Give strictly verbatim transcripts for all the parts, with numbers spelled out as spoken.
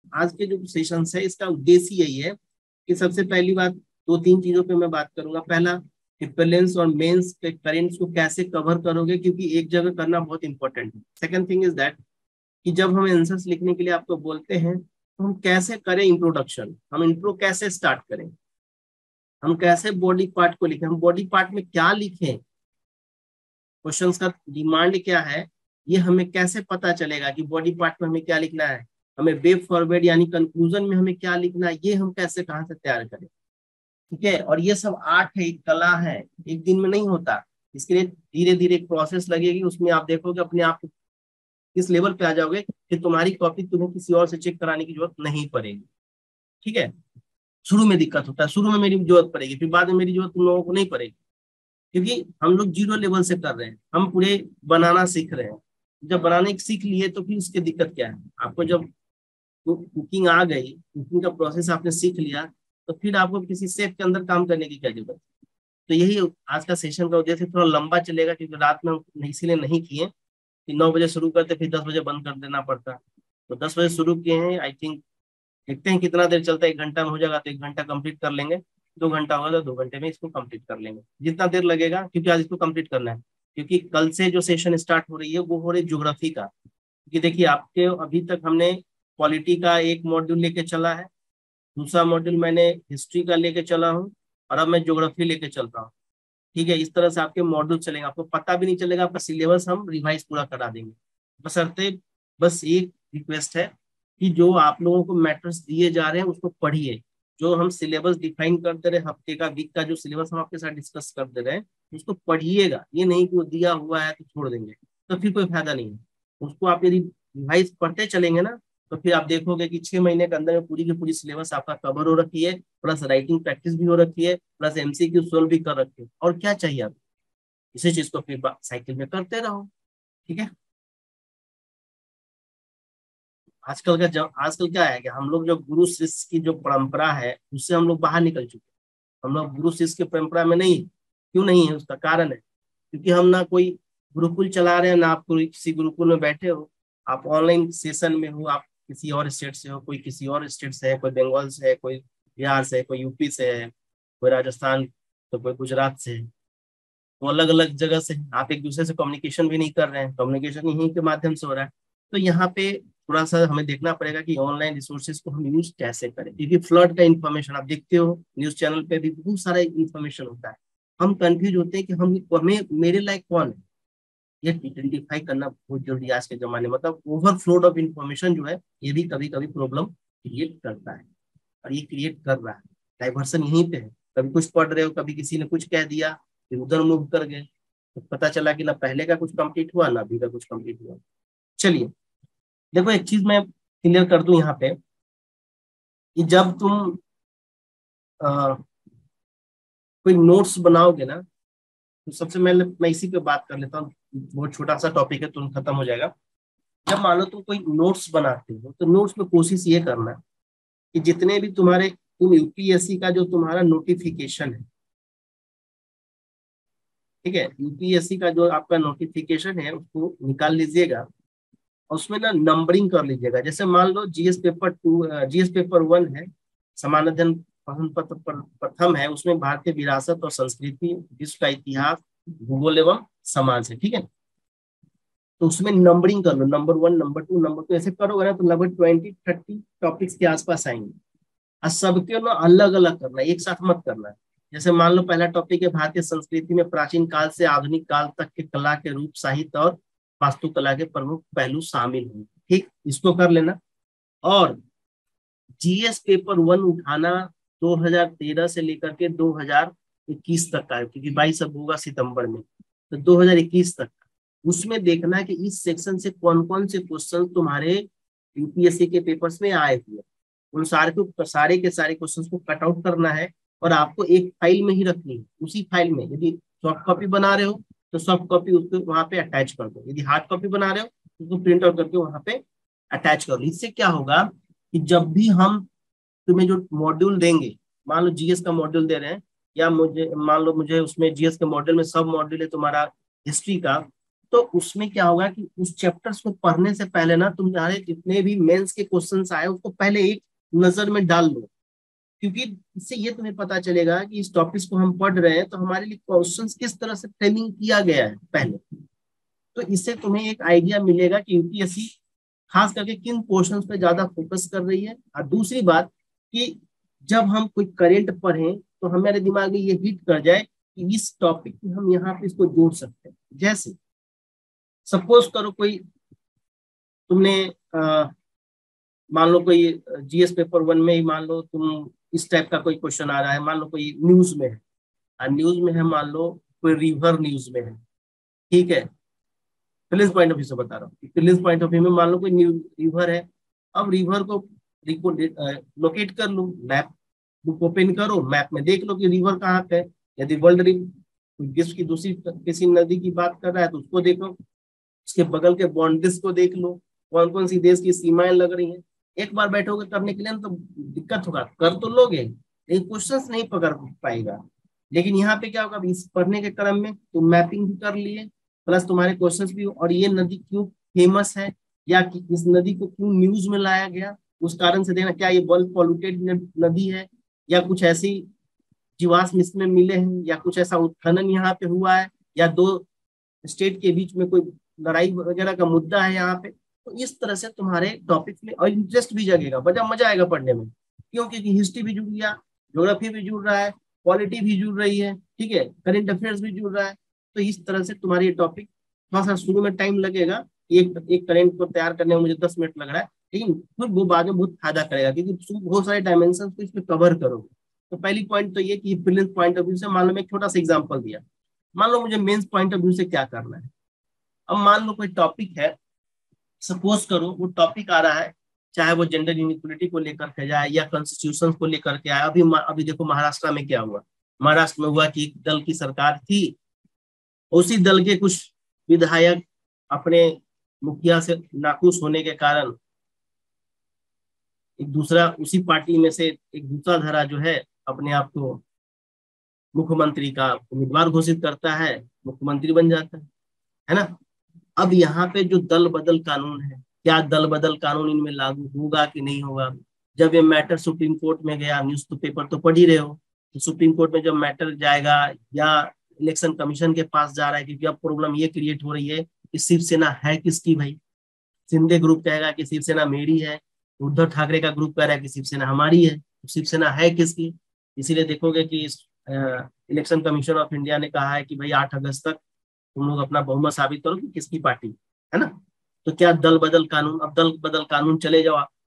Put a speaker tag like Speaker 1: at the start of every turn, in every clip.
Speaker 1: आज के जो सेशन है इसका उद्देश्य यही है कि सबसे पहली बात दो तीन चीजों पे मैं बात करूंगा। पहला, प्रीलिम्स और मेंस के करेंट्स को कैसे कवर करोगे, क्योंकि एक जगह करना बहुत इंपॉर्टेंट है। सेकंड थिंग इज दैट कि जब हम आंसर्स लिखने के लिए आपको बोलते हैं तो हम कैसे करें इंट्रोडक्शन, हम इंट्रो कैसे स्टार्ट करें, हम कैसे बॉडी पार्ट को लिखें, हम बॉडी पार्ट में क्या लिखें, क्वेश्चंस का डिमांड क्या है, ये हमें कैसे पता चलेगा कि बॉडी पार्ट में हमें क्या लिखना है, हमें वे फॉरवर्ड यानी कंक्लूजन में हमें क्या लिखना है, ये हम कैसे कहाँ से तैयार करें। ठीक है, और ये सब आर्ट है, एक कला है, एक दिन में नहीं होता। इसके लिए धीरे धीरे एक प्रोसेस लगेगी, उसमें आप देखोगे अपने आप किस लेवल पे आ जाओगे कि तुम्हारी कॉपी तुम्हें किसी और से चेक कराने की जरूरत नहीं पड़ेगी। ठीक है, शुरू में दिक्कत होता है, शुरू में मेरी जरूरत पड़ेगी, फिर बाद में मेरी जरूरत तुम लोगों को नहीं पड़ेगी, क्योंकि हम लोग जीरो लेवल से कर रहे हैं, हम पूरे बनाना सीख रहे हैं। जब बनाने सीख लिए तो फिर उसकी दिक्कत क्या है, आपको जब कुकिंग आ गई, कुकिंग का प्रोसेस आपने सीख लिया, तो फिर आपको किसी शेफ के अंदर काम करने की क्या जरूरत है। तो यही आज का सेशन का उद्देश्य, थोड़ा लंबा चलेगा क्योंकि रात में हम इसीलिए नहीं किए कि नौ बजे शुरू करते फिर दस बजे बंद कर देना पड़ता। तो दस बजे शुरू किए हैं, आई थिंक देखते हैं कितना देर चलता है, एक घंटा में हो जाएगा तो एक घंटा कंप्लीट कर लेंगे, दो घंटा होगा तो दो घंटे में इसको कंप्लीट कर लेंगे, जितना देर लगेगा, क्योंकि आज इसको कंप्लीट करना है। क्योंकि कल से जो सेशन स्टार्ट हो रही है वो हो रही ज्योग्राफी का, क्योंकि देखिए आपके अभी तक हमने पॉलिटी का एक मॉड्यूल लेके चला है, दूसरा मॉड्यूल मैंने हिस्ट्री का लेके चला हूँ, और अब मैं ज्योग्राफी लेके चलता हूँ। ठीक है, इस तरह से आपके मॉड्यूल चलेंगे, आपको पता भी नहीं चलेगा, आपका सिलेबस हम रिवाइज पूरा करा देंगे। बशर्ते बस एक रिक्वेस्ट है कि जो आप लोगों को मैटर्स दिए जा रहे हैं उसको पढ़िए, जो हम सिलेबस डिफाइन कर दे रहे हैं, हफ्ते का वीक का जो सिलेबस हम आपके साथ डिस्कस कर दे रहे हैं उसको पढ़िएगा। ये नहीं कि वो दिया हुआ है तो छोड़ देंगे, तो फिर कोई फायदा नहीं है। उसको आप यदि रिवाइज पढ़ते चलेंगे ना, तो फिर आप देखोगे कि छह महीने के अंदर में पूरी की पूरी सिलेबस आपका कवर हो रखी है, प्लस राइटिंग प्रैक्टिस भी हो रखी है, प्लस एमसीक्यू सोल्व भी कर रखे हैं, और क्या चाहिए आप। इसी चीज को फिर साइकिल में करते रहो। ठीक है, आजकल का जब आजकल क्या है कि हम लोग जो गुरु शिष्य की जो परंपरा है उससे हम लोग बाहर निकल चुके हैं। हम लोग गुरु शिष्य की परंपरा में नहीं। क्यों नहीं है, उसका कारण है क्योंकि हम ना कोई गुरुकुल चला रहे हैं, ना आप कोई किसी गुरुकुल में बैठे हो, आप ऑनलाइन सेशन में हो, आप किसी और स्टेट से हो, कोई किसी और स्टेट से है, कोई बंगाल से है, कोई बिहार से है, कोई यूपी से है, कोई राजस्थान, तो कोई गुजरात से है। तो अलग अलग जगह से आप एक दूसरे से कम्युनिकेशन भी नहीं कर रहे हैं, कम्युनिकेशन यहीं के माध्यम से हो रहा है। तो यहाँ पे थोड़ा सा हमें देखना पड़ेगा कि ऑनलाइन रिसोर्सेज को हम यूज कैसे करें, क्योंकि फ्लड का इन्फॉर्मेशन आप देखते हो, न्यूज चैनल पे भी बहुत सारा इन्फॉर्मेशन होता है। हम कंफ्यूज होते हैं कि हम हमें मेरे लायक कौन है, ये आइडेंटिफाई करना बहुत जरूरी है आज के जमाने में। मतलब ओवरफ्लोड ऑफ इन्फॉर्मेशन जो है ये भी कभी कभी प्रॉब्लम क्रिएट करता है, और ये क्रिएट कर रहा है। डाइवर्सन यहीं पे है, कभी कुछ पढ़ रहे हो, कभी किसी ने कुछ कह दिया, फिर उधर मूव कर गए, तो पता चला कि ना पहले का कुछ कंप्लीट हुआ ना अभी का कुछ कंप्लीट हुआ। चलिए, देखो एक चीज मैं क्लियर कर दूं यहाँ पे कि जब तुम आ, कोई नोट्स बनाओगे ना, तो सबसे पहले मैं इसी पे बात कर लेता हूँ, बहुत छोटा सा टॉपिक है, तुरंत खत्म हो जाएगा। जब मान लो तुम कोई नोट्स बनाते हो तो नोट्स में कोशिश ये करना कि जितने भी तुम्हारे तुम यूपीएससी का जो तुम्हारा नोटिफिकेशन है, ठीक है, यूपीएससी का जो आपका नोटिफिकेशन है उसको निकाल लीजिएगा, और उसमें ना नंबरिंग कर लीजिएगा। जैसे मान लो GS paper two, GS paper one है, सामान्य अध्ययन प्रश्न पत्र प्रथम है, उसमें भारतीय विरासत और संस्कृति, विश्व का इतिहास, भूगोल एवं समाज है। ठीक है, तो उसमें नंबरिंग कर लो, number one, number two, number two, ऐसे करोगे ना तो लगभग ट्वेंटी थर्टी टॉपिक्स के आसपास आएंगे। और सबके ना अलग अलग करना है, एक साथ मत करना है। जैसे मान लो पहला टॉपिक है भारतीय संस्कृति में प्राचीन काल से आधुनिक काल तक के कला के रूप, साहित्य और वास्तुकला के प्रमुख पहलू शामिल हैं। ठीक, इसको कर लेना। और जीएस पेपर वन उठाना दो हज़ार तेरह से लेकर के दो हज़ार इक्कीस तक का है, क्योंकि बाईस अब होगा सितंबर में, तो दो हज़ार इक्कीस तक उसमें देखना है कि इस सेक्शन से कौन कौन से क्वेश्चन तुम्हारे यूपीएससी के पेपर्स में आए हुए, उन सारे को सारे के सारे क्वेश्चंस को कट आउट करना है, और आपको एक फाइल में ही रखनी है। उसी फाइल में यदि सॉफ्ट कॉपी बना रहे हो तो सॉफ्ट कॉपी उसको वहां पे अटैच कर दो, यदि हार्ड कॉपी बना रहे हो तो उसको प्रिंट आउट करके वहां पे अटैच कर दो। इससे क्या होगा कि जब भी हम तुम्हें जो मॉड्यूल देंगे, मान लो जीएस का मॉड्यूल दे रहे हैं, या मुझे मान लो मुझे उसमें जीएस के मॉड्यूल में सब मॉड्यूल है तुम्हारा हिस्ट्री का, तो उसमें क्या होगा कि उस चैप्टर्स को पढ़ने से पहले ना तुम्हारे जितने भी मेंस के क्वेश्चंस आए उसको पहले एक नजर में डाल लो, क्योंकि इससे ये तुम्हें पता चलेगा कि इस टॉपिक को हम पढ़ रहे हैं तो हमारे लिए क्वेश्चंस किस तरह से फ्रेमिंग किया गया है पहले। तो इससे तुम्हें एक आइडिया मिलेगा कि यूपीएससी खास करके किन क्वेश्चंस पे ज्यादा फोकस कर रही है। और दूसरी बात कि जब हम कोई करेंट पढ़ें तो हमारे दिमाग में ये हिट कर जाए कि इस टॉपिक में हम यहाँ पे इसको जोड़ सकते हैं। जैसे सपोज करो कोई तुमने आ, मान लो कोई जीएस पेपर वन में ही मान लो तुम इस टाइप का कोई क्वेश्चन आ रहा है, मान लो कोई न्यूज में है, और न्यूज में है मान लो कोई रिवर न्यूज में है, ठीक है, प्रिलिम्स पॉइंट ऑफ व्यू से बता रहा हूँ, प्रिलिम्स पॉइंट ऑफ व्यू में मान लो कोई रिवर है। अब रिवर को लोकेट कर लो, मैप बुक ओपन करो, मैप में देख लो कि रिवर कहाँ पे है। यदि वर्ल्ड विश्व की दूसरी किसी नदी की बात कर रहा है तो उसको देखो, उसके बगल के बाउंड्रीज को देख लो, कौन कौन सी देश की सीमाएं लग रही हैं। एक बार बैठोगे करने के लिए तो दिक्कत होगा, कर तो लोगे लेकिन क्वेश्चंस नहीं पकड़ पाएगा। लेकिन यहाँ पे क्या होगा, इस पढ़ने के क्रम में तुम मैपिंग भी कर लिए, प्लस तुम्हारे क्वेश्चंस भी, और ये नदी क्यों फेमस है या कि इस नदी को क्यों न्यूज में लाया गया, उस कारण से देखना क्या ये वेल पॉल्यूटेड नदी है या कुछ ऐसी जीवाश्म इसमें मिले हैं या कुछ ऐसा उत्खनन यहाँ पे हुआ है या दो स्टेट के बीच में कोई लड़ाई वगैरह का मुद्दा है यहाँ पे। तो इस तरह से तुम्हारे टॉपिक में और इंटरेस्ट भी जगेगा, मजा मजा आएगा पढ़ने में, क्यों? क्योंकि हिस्ट्री भी जुड़ गया, ज्योग्राफी भी जुड़ रहा है, पॉलिटी भी जुड़ रही है, ठीक है, करंट अफेयर्स भी जुड़ रहा है। तो इस तरह से तुम्हारी ये टॉपिक थोड़ा सा शुरू में टाइम लगेगा, एक एक करंट को तैयार करने में मुझे दस मिनट लग रहा है, लेकिन फिर वो बाद में बहुत फायदा करेगा क्योंकि तुम बहुत सारे डायमेंशन को इसमें कवर करोगे। तो पहली पॉइंट तो ये कि प्रीलिम्स पॉइंट ऑफ व्यू से, मान लो मैं एक छोटा सा एग्जांपल दिया, मान लो मुझे मेंस पॉइंट ऑफ व्यू से क्या करना है। अब मान लो कोई टॉपिक है, सपोज करो वो टॉपिक आ रहा है, चाहे वो जेंडर इनइक्वलिटी को लेकर के जाए या कॉन्स्टिट्यूशन को लेकर के आए। अभी अभी देखो महाराष्ट्र में क्या हुआ, महाराष्ट्र में हुआ कि एक दल की सरकार थी, उसी दल के कुछ विधायक अपने मुखिया से नाखुश होने के कारण एक दूसरा, उसी पार्टी में से एक दूसरा धारा जो है अपने आप को मुख्यमंत्री का उम्मीदवार घोषित करता है, मुख्यमंत्री बन जाता है है ना। अब यहाँ पे जो दल बदल कानून है, क्या दल बदल कानून इनमें लागू होगा कि नहीं होगा? जब ये मैटर सुप्रीम कोर्ट में गया, न्यूज तो पेपर तो पढ़ ही रहे हो, तो सुप्रीम कोर्ट में जब मैटर जाएगा या इलेक्शन कमीशन के पास जा रहा है, क्योंकि अब प्रॉब्लम ये क्रिएट हो रही है कि शिवसेना है किसकी भाई। शिंदे ग्रुप कहेगा कि शिवसेना मेरी है, उद्धव ठाकरे का ग्रुप कह रहा है कि शिवसेना हमारी है, तो शिवसेना है किसकी? इसीलिए देखोगे कि इलेक्शन कमीशन ऑफ इंडिया ने कहा है कि भाई आठ अगस्त तक तुम लोग अपना बहुमत साबित करो कि किसकी पार्टी है ना। तो क्या दल बदल कानून, अब दल बदल कानून चले जाओ आप,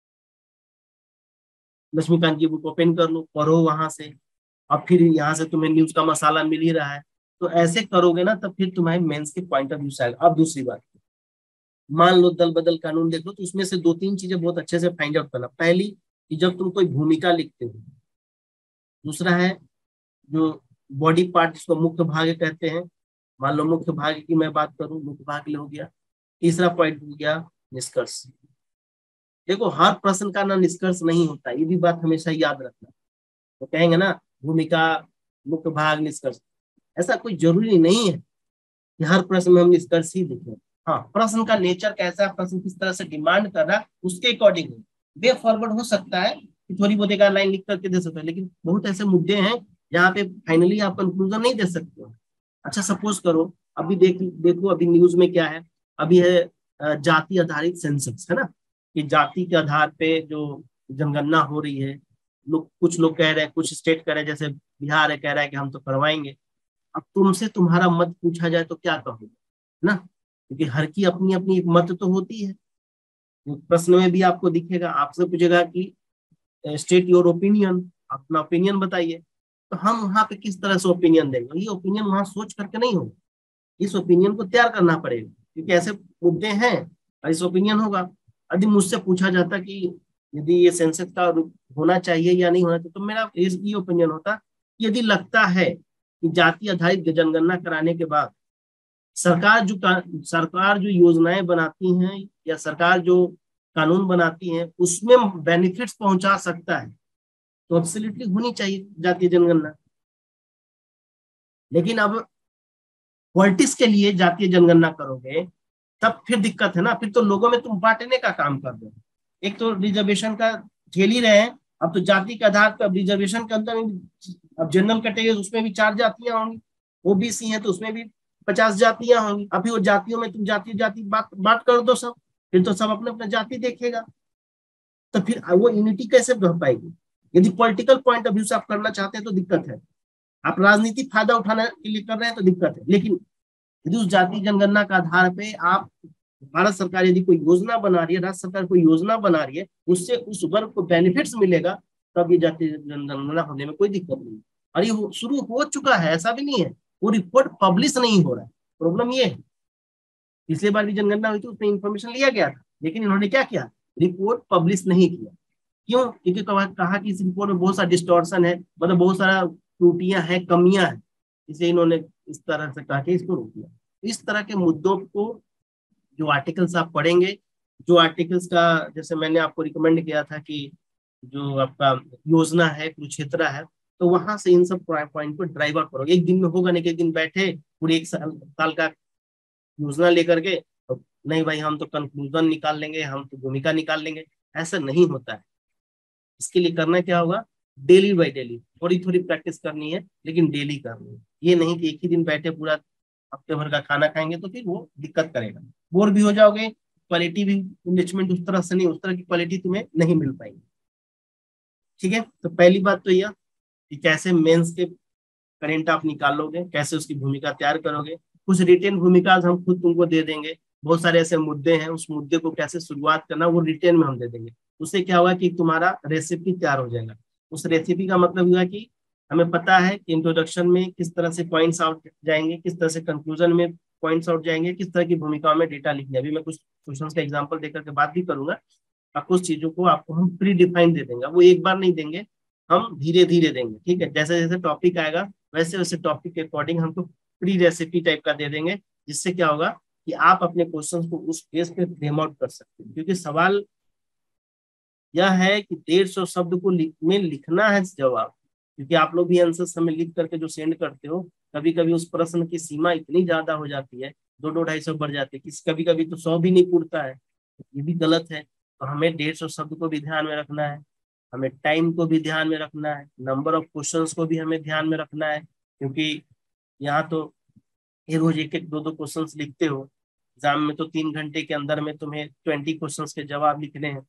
Speaker 1: लक्ष्मीकांत की बुक ओपन कर लो, पढ़ो वहां से, अब फिर यहाँ से तुम्हें न्यूज का मसाला मिल ही रहा है। तो ऐसे करोगे ना तब फिर तुम्हारे मेंस के पॉइंट ऑफ व्यू से आएगा। अब दूसरी बात, मान लो दल बदल कानून देख लो, तो उसमें से दो तीन चीजें बहुत अच्छे से फाइंड आउट करना। पहली कि जब तुम कोई भूमिका लिखते हो, दूसरा है जो बॉडी पार्ट जिसको मुख्य भाग कहते हैं, मान लो मुख्य भाग की मैं बात करूं, मुख्य भाग हो गया। तीसरा पॉइंट हो गया निष्कर्ष। देखो हर प्रश्न का ना निष्कर्ष नहीं होता, ये भी बात हमेशा याद रखना। तो कहेंगे ना भूमिका, मुख्य भाग, निष्कर्ष, ऐसा कोई जरूरी नहीं है कि हर प्रश्न में हम निष्कर्ष ही लिखें। हाँ, प्रश्न का नेचर कैसा है, प्रश्न किस तरह से डिमांड कर रहा है, उसके अकॉर्डिंग वे फॉरवर्ड हो सकता है कि थोड़ी बहुत एक लाइन लिख करके दे सकते हैं, लेकिन बहुत ऐसे मुद्दे हैं जहाँ पे फाइनली आप कंक्लूजन नहीं दे सकते हो। अच्छा सपोज करो, अभी देख देखो अभी न्यूज में क्या है, अभी है जाति आधारित सेंसस, है ना, कि जाति के आधार पे जो जनगणना हो रही है। लोग, कुछ लोग कह रहे हैं, कुछ स्टेट कह रहे हैं, जैसे बिहार है कह रहा है कि हम तो करवाएंगे। अब तुमसे तुम्हारा मत पूछा जाए तो क्या कहोगे ना, क्योंकि हर की अपनी अपनी एक मत तो होती है। प्रश्न में भी आपको दिखेगा, आपसे पूछेगा कि स्टेट योर ओपिनियन, अपना ओपिनियन बताइए। तो हम वहां पे किस तरह से ओपिनियन देंगे, ये ओपिनियन वहां सोच करके नहीं होगा, इस ओपिनियन को तैयार करना पड़ेगा, क्योंकि ऐसे मुद्दे हैं और इस ओपिनियन होगा। यदि मुझसे पूछा जाता कि यदि ये सेंसस का होना चाहिए या नहीं होना चाहिए, तो मेरा ये ओपिनियन होता, यदि लगता है कि जाति आधारित जनगणना कराने के बाद सरकार जो सरकार जो योजनाएं बनाती हैं या सरकार जो कानून बनाती हैं उसमें बेनिफिट्स पहुंचा सकता है, तो एब्सोल्युटली होनी चाहिए जातीय जनगणना। लेकिन अब पॉलिटिक्स के लिए जातीय जनगणना करोगे तब फिर दिक्कत है ना, फिर तो लोगों में तुम बांटने का काम कर रहे हो। एक तो रिजर्वेशन का झेल ही रहे हैं, अब तो जाति के आधार पर रिजर्वेशन के अंदर अब जनरल कैटेगरी उसमें भी चार जातियां होंगी, ओबीसी है तो उसमें भी पचास जातियां होंगी। अभी वो जातियों में तुम जाति जाति बात बात कर दो सब, फिर तो सब अपने अपने जाति देखेगा, तो फिर वो यूनिटी कैसे बढ़ पाएगी। यदि पॉलिटिकल पॉइंट ऑफ व्यू से आप करना चाहते हैं तो दिक्कत है, आप राजनीतिक फायदा उठाने के लिए कर रहे हैं तो दिक्कत है। लेकिन यदि उस जाति जनगणना का आधार पे आप, भारत सरकार यदि कोई योजना बना रही है, राज्य सरकार कोई योजना बना रही है, उससे उस वर्ग को बेनिफिट्स मिलेगा, तब ये जाति जनगणना होने में कोई दिक्कत नहीं। और ये शुरू हो चुका है, ऐसा भी नहीं है, वो रिपोर्ट पब्लिश नहीं हो रहा है, प्रॉब्लम ये है। पिछले बार भी जनगणना हुई थी, उसमें इंफॉर्मेशन लिया गया था, लेकिन इन्होंने क्या किया, रिपोर्ट पब्लिश नहीं किया। क्यों? क्योंकि कहा कि इस रिपोर्ट में बहुत सारा डिस्टॉर्शन है, मतलब बहुत सारा त्रुटियां हैं, कमियां हैं, इसलिए इन्होंने इस तरह से कहा कि इसको रोक दिया। इस तरह के मुद्दों को जो आर्टिकल्स आप पढ़ेंगे, जो आर्टिकल्स का जैसे मैंने आपको रिकमेंड किया था कि जो आपका योजना है कुरुक्षेत्र है, तो वहां से इन सब पॉइंट को ड्राइव आउट करोगे। एक दिन में होगा नहीं कि एक दिन बैठे पूरे एक साल साल का योजना लेकर के तो नहीं भाई हम तो कंक्लूजन निकाल लेंगे, हम तो भूमिका निकाल लेंगे, ऐसा नहीं होता है। इसके लिए करना क्या होगा, डेली बाई डेली थोड़ी थोड़ी प्रैक्टिस करनी है, लेकिन डेली करनी है। ये नहीं कि एक ही दिन बैठे पूरा हफ्ते भर का खाना खाएंगे तो फिर वो दिक्कत करेगा, बोर भी हो जाओगे, क्वालिटी भी इन्वेस्टमेंट उस तरह से नहीं, उस तरह की क्वालिटी तुम्हें नहीं मिल पाएगी। ठीक है, तो पहली बात तो यह कि कैसे मेंस के करेंट आप निकालोगे, कैसे उसकी भूमिका तैयार करोगे। कुछ रिटेन भूमिका हम खुद तुमको दे देंगे, बहुत सारे ऐसे मुद्दे हैं, उस मुद्दे को कैसे शुरुआत करना वो रिटेन में हम दे देंगे। उससे क्या होगा कि तुम्हारा रेसिपी तैयार हो जाएगा। उस रेसिपी का मतलब हुआ कि हमें पता है कि इंट्रोडक्शन में किस तरह से पॉइंट्स आउट जाएंगे, किस तरह से कंक्लूजन में पॉइंट्स आउट जाएंगे, किस तरह की भूमिकाओं में डेटा लिखने। अभी मैं कुछ क्वेश्चन का एग्जाम्पल देकर के बात भी करूंगा। और कुछ चीजों को आपको हम प्री डिफाइन दे देंगे, वो एक बार नहीं देंगे, हम धीरे धीरे देंगे। ठीक है, जैसे जैसे टॉपिक आएगा वैसे वैसे टॉपिक के अकॉर्डिंग हमको प्री रेसिपी टाइप का दे देंगे, जिससे क्या होगा कि आप अपने क्वेश्चंस को उस बेस पे फ्रेम आउट कर सकते हैं। क्योंकि सवाल यह है कि डेढ़ सौ शब्द को लिख, में लिखना है जवाब, क्योंकि आप लोग भी आंसर हमें लिख करके जो सेंड करते हो, कभी कभी उस प्रश्न की सीमा इतनी ज्यादा हो जाती है, दो दो ढाई सौ बढ़ जाते हैं, किसी कभी कभी तो सौ भी नहीं पूरता है, ये भी गलत है। तो हमें डेढ़ सौ शब्द को भी ध्यान में रखना है, हमें टाइम को भी ध्यान में रखना है, नंबर ऑफ क्वेश्चंस को भी हमें ध्यान में रखना है। क्योंकि यहाँ तो ये रोज एक एक दो दो क्वेश्चंस लिखते हो, एग्जाम में तो तीन घंटे के अंदर में तुम्हें ट्वेंटी क्वेश्चंस के जवाब लिखने हैं,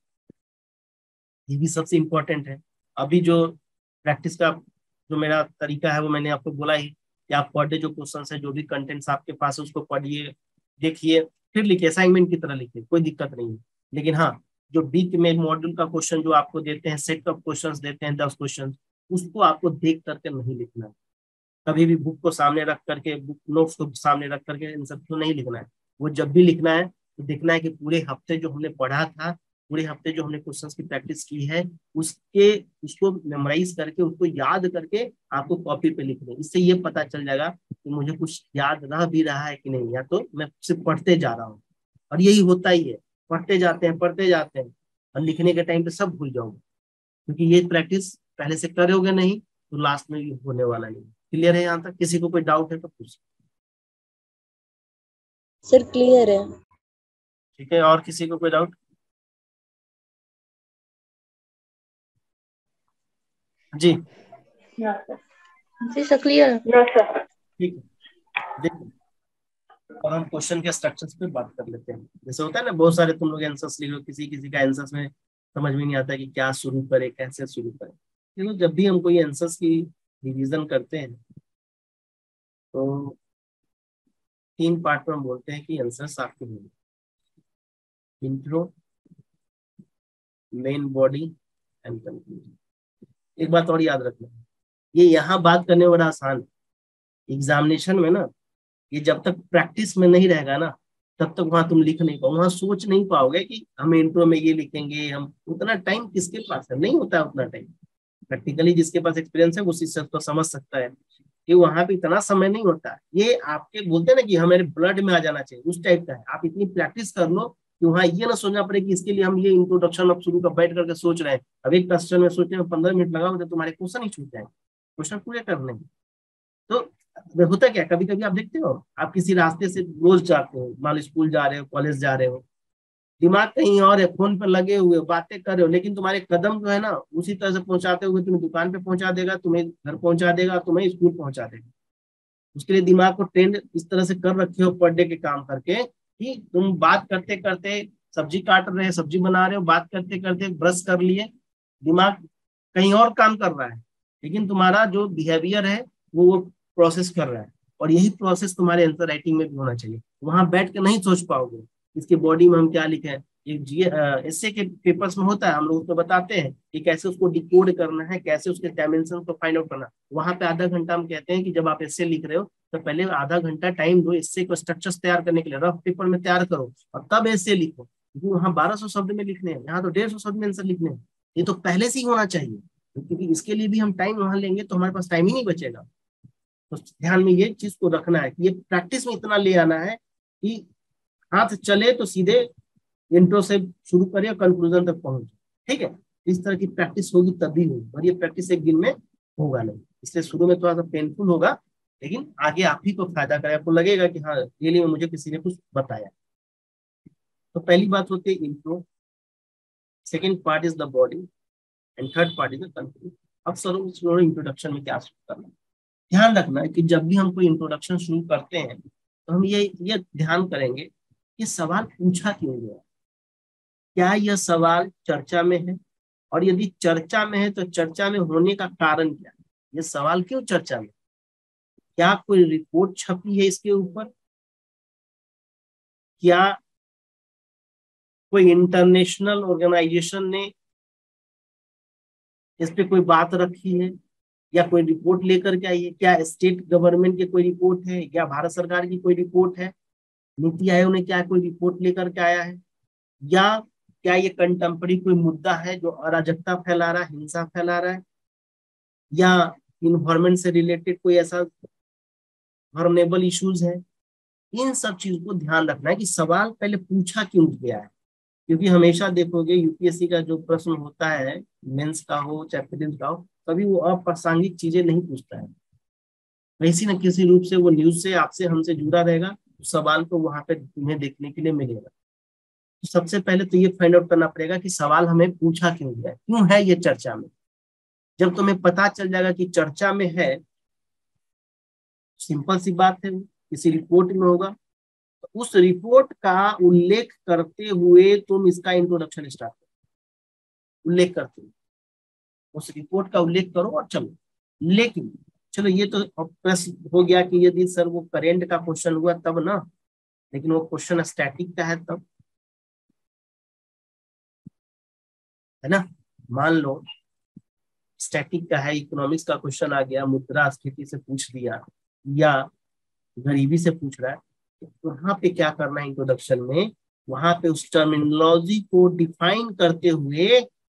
Speaker 1: ये भी सबसे इम्पोर्टेंट है। अभी जो प्रैक्टिस का जो मेरा तरीका है वो मैंने आपको बोला ही कि आप पर डे जो क्वेश्चन है, जो भी कंटेंट्स आपके पास है उसको पढ़िए, देखिए, फिर लिखिए, असाइनमेंट की तरह लिखिए, कोई दिक्कत नहीं है। लेकिन हाँ, जो बीच में मॉड्यूल का क्वेश्चन जो आपको देते हैं, सेट ऑफ क्वेश्चंस देते हैं दस क्वेश्चन, उसको आपको देख करके नहीं लिखना है। कभी भी बुक को सामने रख करके, बुक नोट्स को सामने रख करके इन सब को नहीं लिखना है। वो जब भी लिखना है तो देखना है कि पूरे हफ्ते जो हमने पढ़ा था, पूरे हफ्ते जो हमने क्वेश्चंस की प्रैक्टिस की है, उसके उसको मेमोराइज करके, उसको याद करके आपको कॉपी पे लिखना है। इससे ये पता चल जाएगा कि मुझे कुछ याद रह भी रहा है कि नहीं, या तो मैं सिर्फ पढ़ते जा रहा हूँ। और यही होता ही है, पढ़ते जाते हैं पढ़ते जाते हैं और लिखने के टाइम पे सब भूल जाओगे, क्योंकि ये प्रैक्टिस पहले से करोगे नहीं तो लास्ट में भी होने वाला नहीं। क्लियर है यहाँ तक? किसी को कोई डाउट है तो पूछ।
Speaker 2: सर क्लियर है।
Speaker 1: ठीक है, और किसी को कोई डाउट? जी
Speaker 2: जी सर क्लियर।
Speaker 1: ठीक है, देखो और हम क्वेश्चन के स्ट्रक्चर्स पे बात कर लेते हैं। जैसे होता है ना, बहुत सारे तुम लोग आंसर्स लिखो, किसी किसी का आंसर्स में समझ में नहीं आता कि क्या शुरू करे, कैसे शुरू करे। देखो, जब भी हम कोई आंसर्स की रिवीजन करते हैं तो तीन पार्ट में हम बोलते हैं कि आंसर्स आपके होंगे, intro, main body and conclusion. एक बात और याद रखना, ये यहाँ बात करने में बड़ा आसान है, एग्जामिनेशन में ना ये जब तक प्रैक्टिस में नहीं रहेगा ना, तब तक वहां तुम लिख नहीं पाओ, वहां सोच नहीं पाओगे कि हम इंट्रो में ये लिखेंगे। हम उतना टाइम किसके पास है, नहीं होता है उतना टाइम। प्रैक्टिकली जिसके पास एक्सपीरियंस है वो इस चीज को समझ सकता है कि वहां पे इतना समय नहीं होता। ये आपके बोलते हैं ना कि हमारे ब्लड में आ जाना चाहिए, उस टाइप का है। आप इतनी प्रैक्टिस कर लो कि वहाँ ये ना सोचना पड़े कि इसके लिए हम ये इंट्रोडक्शन अब शुरू कर बैठ करके सोच रहे हैं, अब एक क्वेश्चन में सोचने में पंद्रह मिनट लगाओगे तो तुम्हारे क्वेश्चन ही छूट जाएंगे, क्वेश्चन पूरे करने में। तो होता क्या, कभी कभी आप देखते हो, आप किसी रास्ते से रोज जाते हो, मान लो स्कूल जा रहे हो, कॉलेज जा रहे हो, दिमाग कहीं और है, फोन पर लगे हुए हो, बातें कर रहे हो, लेकिन तुम्हारे कदम जो है ना उसी तरह से पहुंचाते हुए तुम्हें दुकान पे पहुंचा देगा, तुम्हें घर पहुंचा देगा, तुम्हें स्कूल पहुंचा देगा। उसके लिए दिमाग को ट्रेंड इस तरह से कर रखे हो पर डे के काम करके, कि तुम बात करते करते सब्जी काट रहे हैं, सब्जी बना रहे हो, बात करते करते ब्रश कर लिए, दिमाग कहीं और काम कर रहा है, लेकिन तुम्हारा जो बिहेवियर है वो वो प्रोसेस कर रहा है। और यही प्रोसेस तुम्हारे आंसर राइटिंग में भी होना चाहिए। वहां बैठ के नहीं सोच पाओगे इसकी बॉडी में हम क्या लिखे हैं। एक जी एसए के पेपर्स में होता है, हम लोग उसको बताते हैं कि कैसे उसको डिकोड करना है, कैसे उसके डायमेंशन को फाइंड आउट करना है। वहां पे आधा घंटा हम कहते हैं कि जब आप एसए लिख रहे हो तो पहले आधा घंटा टाइम दो एसए को स्ट्रक्चर्स तैयार करने के लिए, रफ पेपर में तैयार करो और तब एसए लिखो, क्योंकि वहाँ बारह सौ शब्द में लिखने हैं, यहाँ तो डेढ़ सौ शब्द में आंसर लिखने हैं। ये तो पहले से ही होना चाहिए, क्योंकि इसके लिए भी हम टाइम वहां लेंगे तो हमारे पास टाइम ही नहीं बचेगा। तो ध्यान में ये चीज को रखना है कि ये प्रैक्टिस में इतना ले आना है कि हाथ चले तो सीधे इंट्रो से शुरू करें और कंक्लूजन तक पहुंचे। ठीक है, इस तरह की प्रैक्टिस होगी तभी होगी, और ये प्रैक्टिस एक दिन में होगा नहीं, इसलिए शुरू में थोड़ा सा पेनफुल होगा, लेकिन आगे आप ही को फायदा करे, आपको लगेगा कि हाँ रियली में मुझे किसी ने कुछ बताया। तो पहली बात होती है intro, second part is the body, and third part is the conclusion. अब सर इंट्रोडक्शन में क्या शुरू करना है, ध्यान रखना है कि जब भी हम कोई इंट्रोडक्शन शुरू करते हैं तो हम ये ये ध्यान करेंगे कि सवाल पूछा क्यों गया, क्या यह सवाल चर्चा में है, और यदि चर्चा में है तो चर्चा में होने का कारण क्या है, ये सवाल क्यों चर्चा में, क्या कोई रिपोर्ट छपी है इसके ऊपर, क्या कोई इंटरनेशनल ऑर्गेनाइजेशन ने इस पे कोई बात रखी है, या कोई रिपोर्ट लेकर के आई है, क्या स्टेट गवर्नमेंट की कोई रिपोर्ट है, या भारत सरकार की कोई रिपोर्ट है, नीति आयोग ने क्या कोई रिपोर्ट लेकर के आया है, या क्या ये कंटेम्पररी कोई मुद्दा है जो अराजकता फैला रहा है, हिंसा फैला रहा है, या इन्वायरमेंट से रिलेटेड कोई ऐसा हॉर्नेबल इश्यूज है। इन सब चीज को ध्यान रखना है कि सवाल पहले पूछा क्यों गया है, क्योंकि हमेशा देखोगे यूपीएससी का जो प्रश्न होता है, मेंस का हो चाहे प्रीलिम्स का हो, कभी वो अप्रासंगिक चीजें नहीं पूछता है, किसी न किसी रूप से वो न्यूज से आपसे हमसे जुड़ा रहेगा, तो सवाल को वहां पे तुम्हें देखने के लिए मिलेगा। तो सबसे पहले तो ये फाइंड आउट करना पड़ेगा कि सवाल हमें पूछा क्यों गया है, क्यों है ये चर्चा में। जब तुम्हें पता चल जाएगा कि चर्चा में है, सिंपल सी बात है, किसी रिपोर्ट में होगा, तो उस रिपोर्ट का उल्लेख करते हुए तुम इसका इंट्रोडक्शन स्टार्ट करो, उल्लेख करते हुए उस रिपोर्ट का उल्लेख करो और चलो। लेकिन चलो ये तो प्रश्न हो गया कि यदि सर वो करेंट का क्वेश्चन हुआ तब ना, लेकिन वो क्वेश्चन स्टैटिक का है तब, है ना। मान लो स्टैटिक का है, इकोनॉमिक्स का क्वेश्चन आ गया, मुद्रास्फीति से पूछ दिया या गरीबी से पूछ रहा है, तो वहां पे क्या करना है इंट्रोडक्शन में, वहां पे उस टर्मिनोलॉजी को डिफाइन करते हुए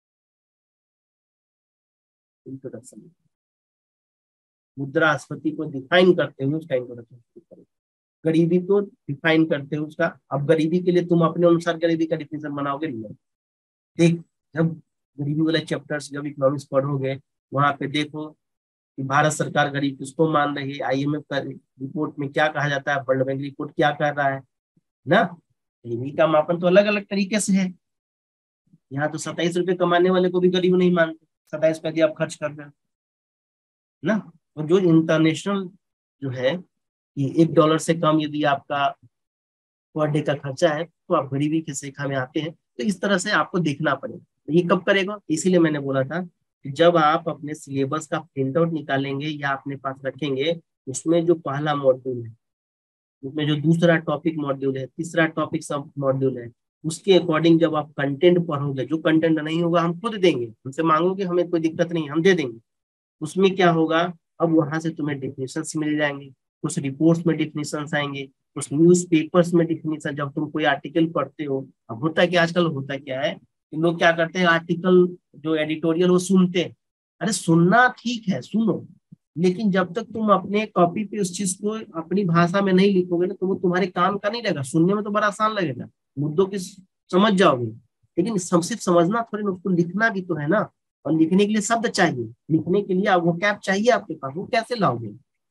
Speaker 1: इंट्रोडक्शन, मुद्रास्फीति को डिफाइन करते हुए उसका इंट्रोडक्शन शुरू करें, गरीबी को डिफाइन करते हुए उसका। अब गरीबी के लिए तुम अपने अनुसार गरीबी का डिफिनेशन बनाओगे नहीं, देख जब गरीबी वाले चैप्टर्स जब इकोनॉमिक्स पढ़ोगे, वहां पे देखो कि भारत सरकार गरीब किसको मान रही है, आईएमएफ का रिपोर्ट में क्या कहा जाता है, वर्ल्ड बैंक रिपोर्ट क्या कह रहा है ना। गरीबी का मापन तो अलग अलग तरीके से है, यहाँ तो सत्ताईस रुपए कमाने वाले को भी गरीब नहीं मानते, सत्ताईस पैसे आप खर्च कर रहे हो ना। और जो इंटरनेशनल जो है कि एक डॉलर से कम यदि आपका पर डे का खर्चा है तो आप गरीबी की रेखा में आते हैं। तो इस तरह से आपको देखना पड़ेगा, तो ये कब करेगा, इसीलिए मैंने बोला था कि जब आप अपने सिलेबस का प्रिंट आउट निकालेंगे या अपने पास रखेंगे, उसमें जो पहला मॉड्यूल है, उसमें जो दूसरा टॉपिक मॉड्यूल है, तीसरा टॉपिक सब मॉड्यूल है, उसके अकॉर्डिंग जब आप कंटेंट पढ़ोगे, जो कंटेंट नहीं होगा हम खुद देंगे, हमसे मांगोगे, हमें कोई दिक्कत नहीं, हम दे देंगे। उसमें क्या होगा, अब वहां से तुम्हें डेफिनेशंस मिल जाएंगे, कुछ रिपोर्ट्स में डेफिनेशंस आएंगे, कुछ न्यूज पेपर्स में डेफिनेशन, जब तुम कोई आर्टिकल पढ़ते हो। अब होता है कि आजकल होता क्या है कि लोग क्या करते हैं, आर्टिकल जो एडिटोरियल वो सुनते हैं, अरे सुनना ठीक है सुनो, लेकिन जब तक तुम अपने कॉपी पे उस चीज को अपनी भाषा में नहीं लिखोगे ना, तो वो तुम्हारे काम का नहीं रहेगा। सुनने में तो बड़ा आसान लगेगा, मुद्दों की समझ जाओगे, लेकिन सब सिर्फ समझना थोड़ी ना, उसको लिखना भी तो है ना। और लिखने के लिए शब्द चाहिए, लिखने के लिए वो कैप चाहिए आपके पास, वो कैसे लाओगे।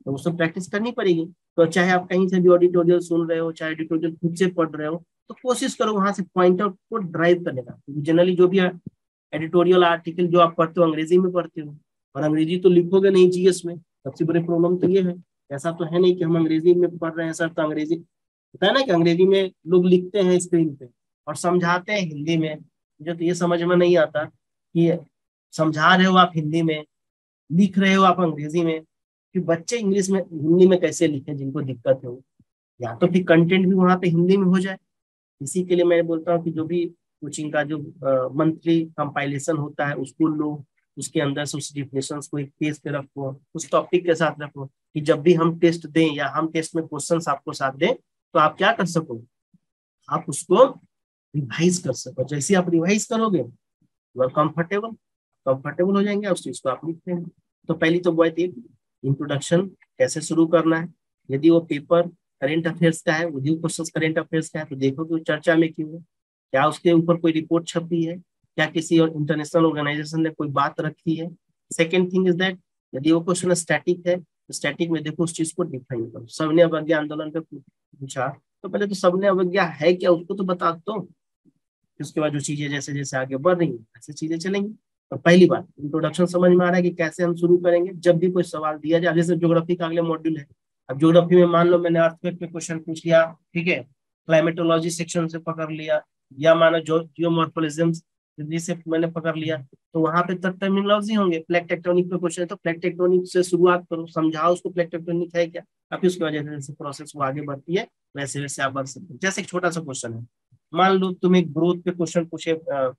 Speaker 1: तो वो सब प्रैक्टिस करनी पड़ेगी। तो चाहे आप कहीं से भी ऑडिटोरियल सुन रहे हो, चाहे ऑडिटोरियल खुद से पढ़ रहे हो, तो कोशिश करो वहां से पॉइंट आउट को ड्राइव करने का। क्योंकि जनरली जो भी एडिटोरियल आर्टिकल जो आप पढ़ते हो अंग्रेजी में पढ़ते हो, और अंग्रेजी तो लिखोगे नहीं जीएस में। सबसे बड़ी प्रॉब्लम तो ये है। ऐसा तो है नहीं कि हम अंग्रेजी में पढ़ रहे हैं सर, तो अंग्रेजी होता है ना कि अंग्रेजी में लोग लिखते हैं स्क्रीन पे और समझाते हैं हिंदी में। मुझे तो ये समझ में नहीं आता कि समझा रहे हो आप हिंदी में, लिख रहे हो आप अंग्रेजी में, कि बच्चे इंग्लिश में हिंदी में कैसे लिखें जिनको दिक्कत है। या तो फिर कंटेंट भी वहां पे हिंदी में हो जाए। इसी के लिए मैं बोलता हूँ कि जो भी कोचिंग का जो मंथली कंपाइलेशन होता है उसको लो, उसके अंदर से उस डिफिनेशन को एक पेज पे रखो, उस टॉपिक के साथ रखो, कि जब भी हम टेस्ट दें या हम टेस्ट में क्वेश्चंस आपको साथ दें तो आप क्या कर सको, आप उसको रिवाइज कर सको। जैसे आप रिवाइज करोगे यू कंफर्टेबल कंफर्टेबल हो जाएंगे, उस चीज को आप लिखते हैं। तो पहली तो बात एक इंट्रोडक्शन कैसे शुरू करना है। यदि वो पेपर करेंट अफेयर्स का है, वही क्वेश्चन करेंट अफेयर्स का है, तो देखो कि वो चर्चा में क्यों है, क्या उसके ऊपर कोई रिपोर्ट छपी है, क्या किसी और इंटरनेशनल ऑर्गेनाइजेशन ने कोई बात रखी है। सेकेंड थिंग इज दैट यदि वो क्वेश्चन स्टैटिक है, तो स्टैटिक में देखो उस चीज को डिफाइन करो। सबने अवज्ञा आंदोलन पे पूछा, तो पहले तो सबने अवज्ञा है क्या उसको तो बता दो। उसके बाद जो चीजें जैसे जैसे आगे बढ़ रही है ऐसे चीजें चलेंगी। तो पहली बात इंट्रोडक्शन समझ में आ रहा है कि कैसे हम शुरू करेंगे। जब भी कोई सवाल दिया जाए, जैसे ज्योग्राफी का अगले मॉड्यूल है, अब ज्योग्राफी में मान लो मैंने अर्थक्वेक पे क्वेश्चन पूछ लिया, ठीक है, क्लाइमेटोलॉजी सेक्शन से पकड़ लिया, या मानो जो जियोमॉर्फोलॉजिज्म से मैंने पकड़ लिया, तो वहां पे तक टर्मिनोलॉजी होंगे। प्लेट टेक्टोनिक पे क्वेश्चन है तो प्लेट टेक्टोनिक से शुरुआत करो, समझाओ उसको प्लेट टेक्टोनिक है क्या। अब उसकी वजह से जैसे प्रोसेस वो आगे बढ़ती है वैसे वैसे आप बढ़ सकते हो। जैसे एक छोटा सा क्वेश्चन है, मान लो तुम एक ग्रोथ पे क्वेश्चन पूछे,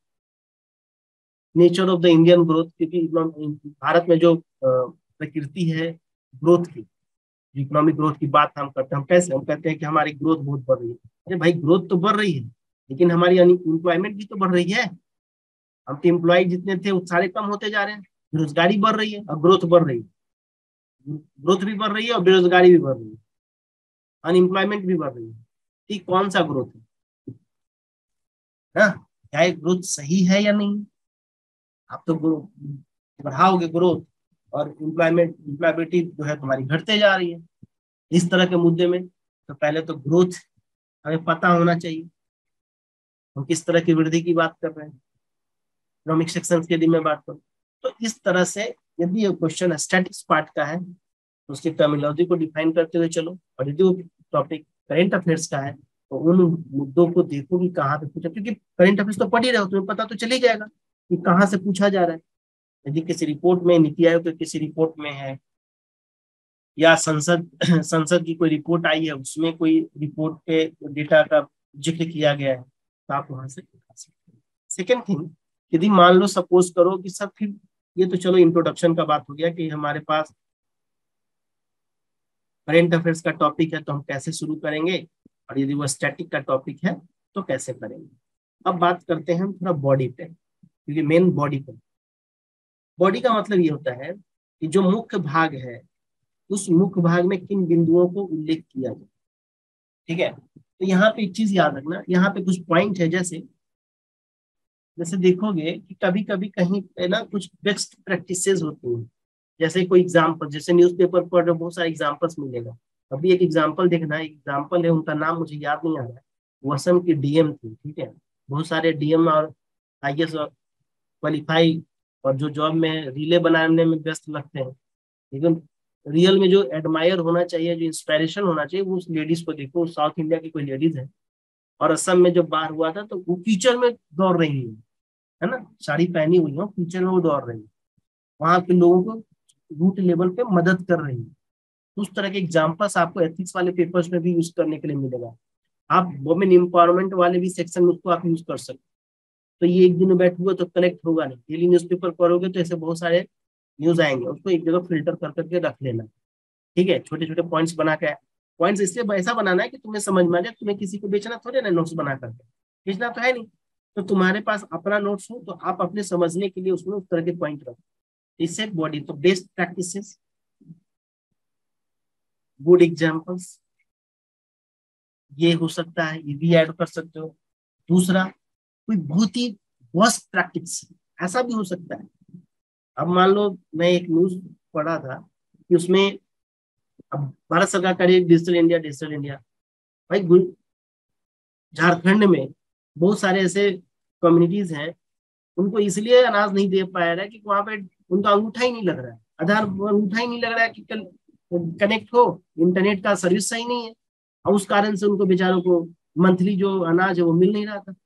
Speaker 1: nature of the Indian growth, क्योंकि भारत में जो प्रकृति है ग्रोथ की, इकोनॉमिक ग्रोथ की बात हम करते हैं, हम कैसे हम कहते हैं कि हमारी ग्रोथ बहुत बढ़ रही है। अरे भाई ग्रोथ तो बढ़ रही है, लेकिन हमारी एम्प्लॉयमेंट भी तो बढ़ रही है। हम तो एम्प्लॉय जितने थे वो सारे कम होते जा रहे हैं, बेरोजगारी बढ़ रही है और ग्रोथ बढ़ रही है। ग्रोथ भी बढ़ रही है और बेरोजगारी भी बढ़ रही है, अनएम्प्लॉयमेंट भी बढ़ रही है। ठीक कौन सा ग्रोथ है ना, क्या ये ग्रोथ सही है या नहीं। आप तो बढ़ाओगे ग्रोथ और एम्प्लॉयमेंट एम्प्लॉयबिलिटी जो है तुम्हारी घटते जा रही है। इस तरह के मुद्दे में तो पहले तो ग्रोथ हमें पता होना चाहिए, हम किस तरह की वृद्धि की बात कर रहे हैं। इकोनॉमिक सेक्शन की यदि मैं बात करूँ तो इस तरह से यदि ये क्वेश्चन स्टैटिक्स पार्ट का है तो उसकी टर्मिनोलॉजी को डिफाइन करते हुए चलो, और यदि वो टॉपिक करेंट अफेयर्स का है तो उन मुद्दों को देखो कि कहाँ पे पूछा, क्योंकि करेंट अफेयर्स तो पढ़ ही रहे हो, तुम्हें पता तो चल ही जाएगा कि कहाँ से पूछा जा रहा है। यदि किसी रिपोर्ट में, नीति आयोग के किसी रिपोर्ट में है, या संसद संसद की कोई रिपोर्ट आई है उसमें कोई रिपोर्ट के डेटा का जिक्र किया गया है, तो आप वहां से उठा सकते हैं। सेकेंड थिंग, यदि मान लो सपोज करो कि सब फिर ये तो चलो इंट्रोडक्शन का बात हो गया कि हमारे पास करेंट अफेयर्स का टॉपिक है तो हम कैसे शुरू करेंगे, और यदि वो स्टैटिक का टॉपिक है तो कैसे करेंगे। अब बात करते हैं हम थोड़ा बॉडी पे, क्योंकि मेन बॉडी पे, बॉडी का मतलब ये होता है कि जो मुख्य भाग है उस मुख्य भाग में किन बिंदुओं को उल्लेख किया जाए। ठीक है, तो यहाँ पे एक चीज याद रखना, यहाँ पे कुछ पॉइंट है, जैसे जैसे देखोगे कि कभी कभी कहीं पे ना कुछ बेस्ट प्रैक्टिसेस होती हैं। जैसे कोई एग्जाम्पल, जैसे न्यूज़पेपर पढ़ रहे हो बहुत सारे एग्जाम्पल्स मिलेगा। अभी एक एग्जाम्पल देखना है, एग्जाम्पल है, उनका नाम मुझे याद नहीं आ रहा है, वो असम की डीएम थी। ठीक है, बहुत सारे डीएम और आईएएस क्वालिफाई और जो जॉब में रिले बनाने में व्यस्त लगते हैं, लेकिन रियल में जो एडमायर होना चाहिए, जो इंस्पायरेशन होना चाहिए, वो उस लेडीज को देखो। साउथ इंडिया की कोई लेडीज है और असम में जब बाहर हुआ था तो वो कीचड़ में दौड़ रही है है ना, साड़ी पहनी हुई है, कीचड़ में वो दौड़ रही है, वहां के लोगों को रूट लेवल पे मदद कर रही है। उस तरह के एग्जाम्पल्स आपको एथिक्स वाले पेपर्स में भी यूज करने के लिए मिलेगा। आप वुमेन एम्पावरमेंट वाले भी सेक्शन में उसको आप यूज कर सकते। तो ये एक दिन में बैठ हुआ तो कलेक्ट होगा नहीं, डेली न्यूज़पेपर पढ़ोगे तो ऐसे बहुत सारे न्यूज आएंगे, उसको एक जगह फिल्टर कर करके रख लेना। ठीक है, छोटे छोटे पॉइंट्स बना के, पॉइंट्स इसलिए ऐसा बनाना है कि तुम्हें समझ में आ जाए, तुम्हें किसी को बेचना थोड़े ना नोट्स बना करके, बेचना तो है नहीं। तो तुम्हारे पास अपना नोट्स हो तो आप अपने समझने के लिए उसमें उस तरह के पॉइंट रखो। इससे बॉडी तो बेस्ट प्रैक्टिसेस, गुड एग्जाम्पल्स, ये हो सकता है, ये भी ऐड कर सकते हो। दूसरा, कोई बहुत ही वर्स्ट प्रैक्टिस, ऐसा भी हो सकता है। अब मान लो मैं एक न्यूज पढ़ा था कि उसमें अब भारत सरकार कर रही है डिजिटल इंडिया, डिजिटल इंडिया। भाई झारखंड में बहुत सारे ऐसे कम्युनिटीज हैं, उनको इसलिए अनाज नहीं दे पाया रहा है कि वहां पे उनका अंगूठा ही नहीं लग रहा है, आधार अंगूठा ही नहीं लग रहा है कि कनेक्ट हो, इंटरनेट का सर्विस सही नहीं है, और उस कारण से उनको बेचारों को मंथली जो अनाज है वो मिल नहीं रहा था।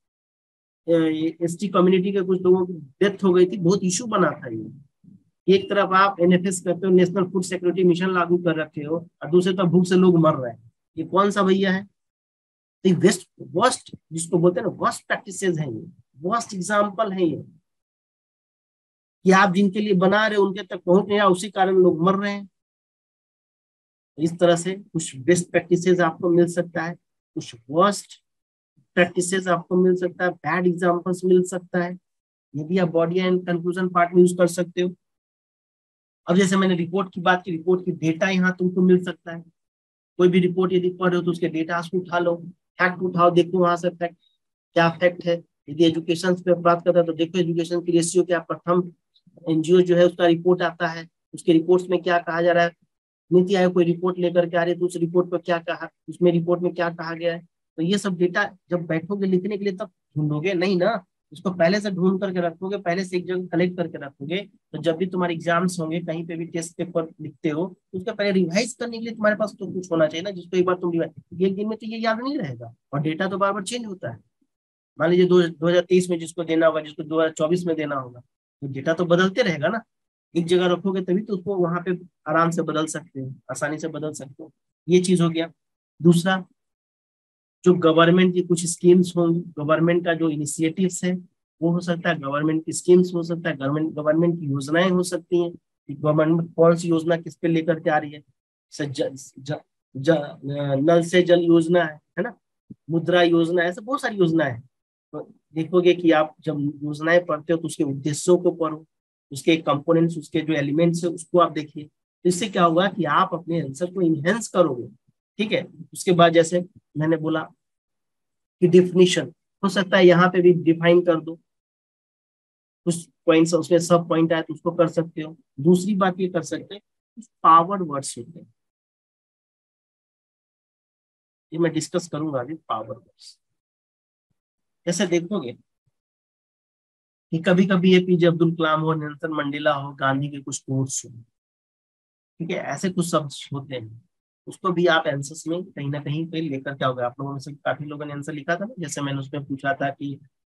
Speaker 1: एस टी कम्युनिटी के कुछ लोगों की डेथ हो गई थी, बहुत इशू बना था ये। एक तरफ आप एन एफ एस करते हो, नेशनल फूड सिक्योरिटी मिशन लागू कर रखे हो, और दूसरी तरफ भूख से लोग मर रहे हैं। ये कौन सा भैया है? तो वेस्ट वर्स्ट जिसको बोलते हैं ना, वर्स्ट प्रैक्टिसेस हैं ये, वर्स्ट एग्जाम्पल है ये, कि आप जिनके लिए बना रहे हो उनके तक पहुंच नहीं रहा, उसी कारण लोग मर रहे हैं। इस तरह से कुछ बेस्ट प्रैक्टिसेस आपको मिल सकता है, कुछ वर्स्ट प्रैक्टिसेस आपको मिल सकता है, बैड एग्जांपल्स मिल सकता है। ये भी आप बॉडी एंड कंक्लूजन पार्ट में यूज कर सकते हो। अब जैसे मैंने रिपोर्ट की बात की, रिपोर्ट की डेटा यहाँ तुमको मिल सकता है। कोई भी रिपोर्ट यदि पढ़ रहे हो तो उसके डेटा को उठा लो, फैक्ट उठाओ, देखो वहां से फैक्ट क्या फैक्ट है। यदि एजुकेशन पे बात करता है तो देखो एजुकेशन की रेशियो क्या, प्रथम एनजीओ जो है उसका रिपोर्ट आता है, उसके रिपोर्ट्स में क्या कहा जा रहा है। नीति आयोग कोई रिपोर्ट लेकर के आ रही है तो उस रिपोर्ट पर क्या कहा, उसमें रिपोर्ट में क्या कहा गया है। तो ये सब डेटा जब बैठोगे लिखने के लिए तब ढूंढोगे नहीं ना, उसको पहले से ढूंढ करके रखोगे, पहले से एक जगह कलेक्ट करके रखोगे। तो जब भी तुम्हारे एग्जाम्स होंगे, कहीं पे भी टेस्ट पेपर लिखते हो तो उसका पहले रिवाइज करने के लिए तुम्हारे पास तो कुछ होना चाहिए ना, जिसको एक बार तुम रिवाइज, एक दिन में तो ये याद नहीं रहेगा, और डेटा तो बार बार चेंज होता है। मान लीजिए दो दो हजार तेईस में जिसको देना होगा, जिसको दो हजार चौबीस में देना होगा, तो डेटा तो बदलते रहेगा ना। एक जगह रखोगे तभी तो उसको वहां पे आराम से बदल सकते हो, आसानी से बदल सकते हो। ये चीज हो गया। दूसरा, जो गवर्नमेंट की कुछ स्कीम्स होंगी, गवर्नमेंट का जो इनिशिएटिव्स है वो हो सकता है, गवर्नमेंट की स्कीम्स हो सकता है, गवर्नमेंट गवर्नमेंट की योजनाएं हो सकती हैं कि गवर्नमेंट कौन सी योजना किस पे लेकर के आ रही है। ज, ज, ज, नल से जल योजना है है ना, मुद्रा योजना, ऐसे बहुत सारी योजनाएं हैं। तो देखोगे कि आप जब योजनाएं पढ़ते हो तो उसके उद्देश्यों को पढ़ो, उसके कंपोनेंट्स, उसके जो एलिमेंट्स है उसको आप देखिए। तो इससे क्या होगा कि आप अपने आंसर को इनहेंस करोगे। ठीक है, उसके बाद जैसे मैंने बोला कि डिफिनीशन हो सकता है, यहाँ पे भी डिफाइन कर दो कुछ पॉइंट्स, उसमें सब पॉइंट आए तो उसको कर सकते हो। दूसरी बात ये कर सकते हैं, कुछ पावर वर्ड्स होते हैं, ये मैं डिस्कस करूंगा अभी। पावर वर्ड्स जैसे देखोगे कि कभी कभी एपीजे अब्दुल कलाम हो, नेल्सन मंडेला हो, गांधी के कुछ कोट्स हो, ठीक है, ऐसे कुछ शब्द होते हैं, उसको भी आप आंसर्स में कहीं ना कहीं पे लेकर के आओगे। आप लोगों में से काफी लोगों ने आंसर लिखा था ना, जैसे मैंने उसमें पूछा था कि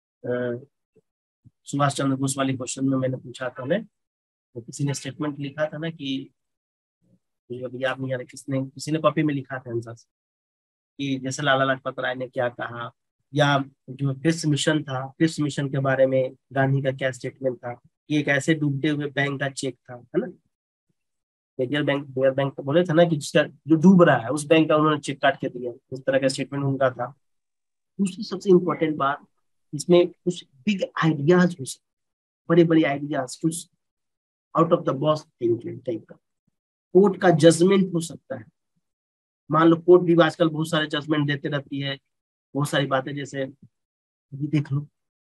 Speaker 1: सुभाष चंद्र बोस वाले क्वेश्चन में मैंने पूछा था मैं, तो किसी ने स्टेटमेंट लिखा था ना कि, मुझे अभी याद नहीं आ रहा किसने, किसी ने कॉपी में लिखा था आंसर कि जैसे लाला लाजपत राय ने क्या कहा, या जो क्रिप्स मिशन था, क्रिप्स मिशन के बारे में गांधी का क्या स्टेटमेंट था कि एक ऐसे डूबते हुए बैंक का चेक था, है ना, बेयर बैंक, बेयर बैंक तो बोले थे ना कि जिसका जो डूब रहा है उस बैंक का उन्होंने चेक काट के दिया, इस तरह का स्टेटमेंट उनका था। दूसरी सबसे इंपॉर्टेंट बात, इसमें कुछ बिग आइडियाज हो सकते, बड़े बड़े आइडियाज, कुछ out of the box thinking type का। कोर्ट का जजमेंट हो सकता है, मान लो कोर्ट भी आजकल बहुत सारे जजमेंट देते रहती है, बहुत सारी बातें, जैसे अभी देख लो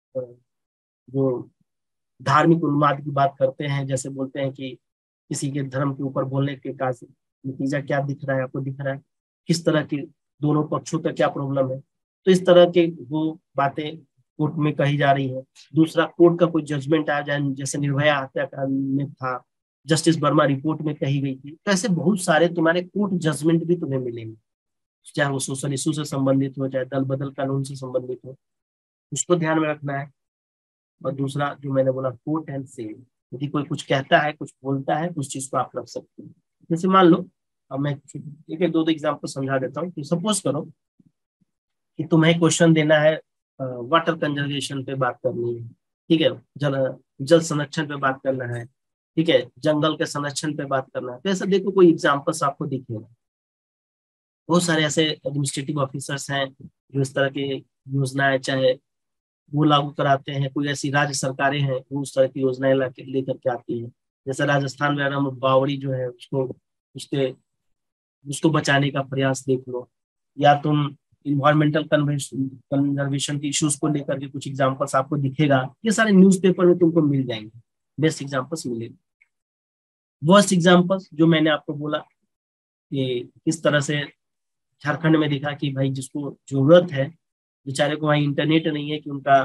Speaker 1: जो धार्मिक उन्माद की बात करते हैं, जैसे बोलते हैं कि किसी के धर्म के ऊपर बोलने के का नतीजा क्या दिख रहा है, आपको दिख रहा है किस तरह की दोनों पक्षों का क्या प्रॉब्लम है, तो इस तरह के वो बातें कोर्ट में कही जा रही है। दूसरा, कोर्ट का कोई जजमेंट आ जाए, जैसे निर्भया हत्याकांड में था, जस्टिस वर्मा रिपोर्ट में कही गई थी, तो ऐसे बहुत सारे तुम्हारे कोर्ट जजमेंट भी तुम्हें मिलेंगे, चाहे वो सोशल इशू से संबंधित हो, चाहे दल बदल कानून से संबंधित हो, उसको ध्यान में रखना है। और दूसरा जो मैंने बोला, कोट एंड सेल, यदि कोई कुछ कहता है, कुछ बोलता है, उस चीज को आप रख सकते हैं। जैसे मान लो, अब मैं एक एक दो दो एग्जाम्पल समझा देता हूँ कि सपोज करो कि तुम्हें क्वेश्चन देना है, वाटर कंजर्वेशन पे बात करनी है, ठीक है, जल जल संरक्षण पे बात करना है, ठीक है, जंगल के संरक्षण पे बात करना है, तो ऐसा देखो कोई एग्जाम्पल्स आपको दिखेगा। बहुत सारे ऐसे एडमिनिस्ट्रेटिव ऑफिसर्स हैं जो इस तरह की योजनाएं चाहे वो लागू कराते हैं, कोई ऐसी राज्य सरकारें हैं वो उस तरह की योजनाएं लेकर के आती हैं। जैसे राजस्थान वगैरह में बावड़ी जो है उसको, उसके उसको बचाने का प्रयास देख लो, या तुम इन्वायरमेंटल कंजर्वेशन के इश्यूज को लेकर के कुछ एग्जांपल्स आपको दिखेगा, ये सारे न्यूज़पेपर में तुमको मिल जाएंगे, बेस्ट एग्जांपल्स मिलेंगे। वर्स्ट एग्जांपल्स जो मैंने आपको बोला कि किस तरह से झारखंड में देखा कि भाई जिसको जरूरत है, बेचारे को वहाँ इंटरनेट नहीं है कि उनका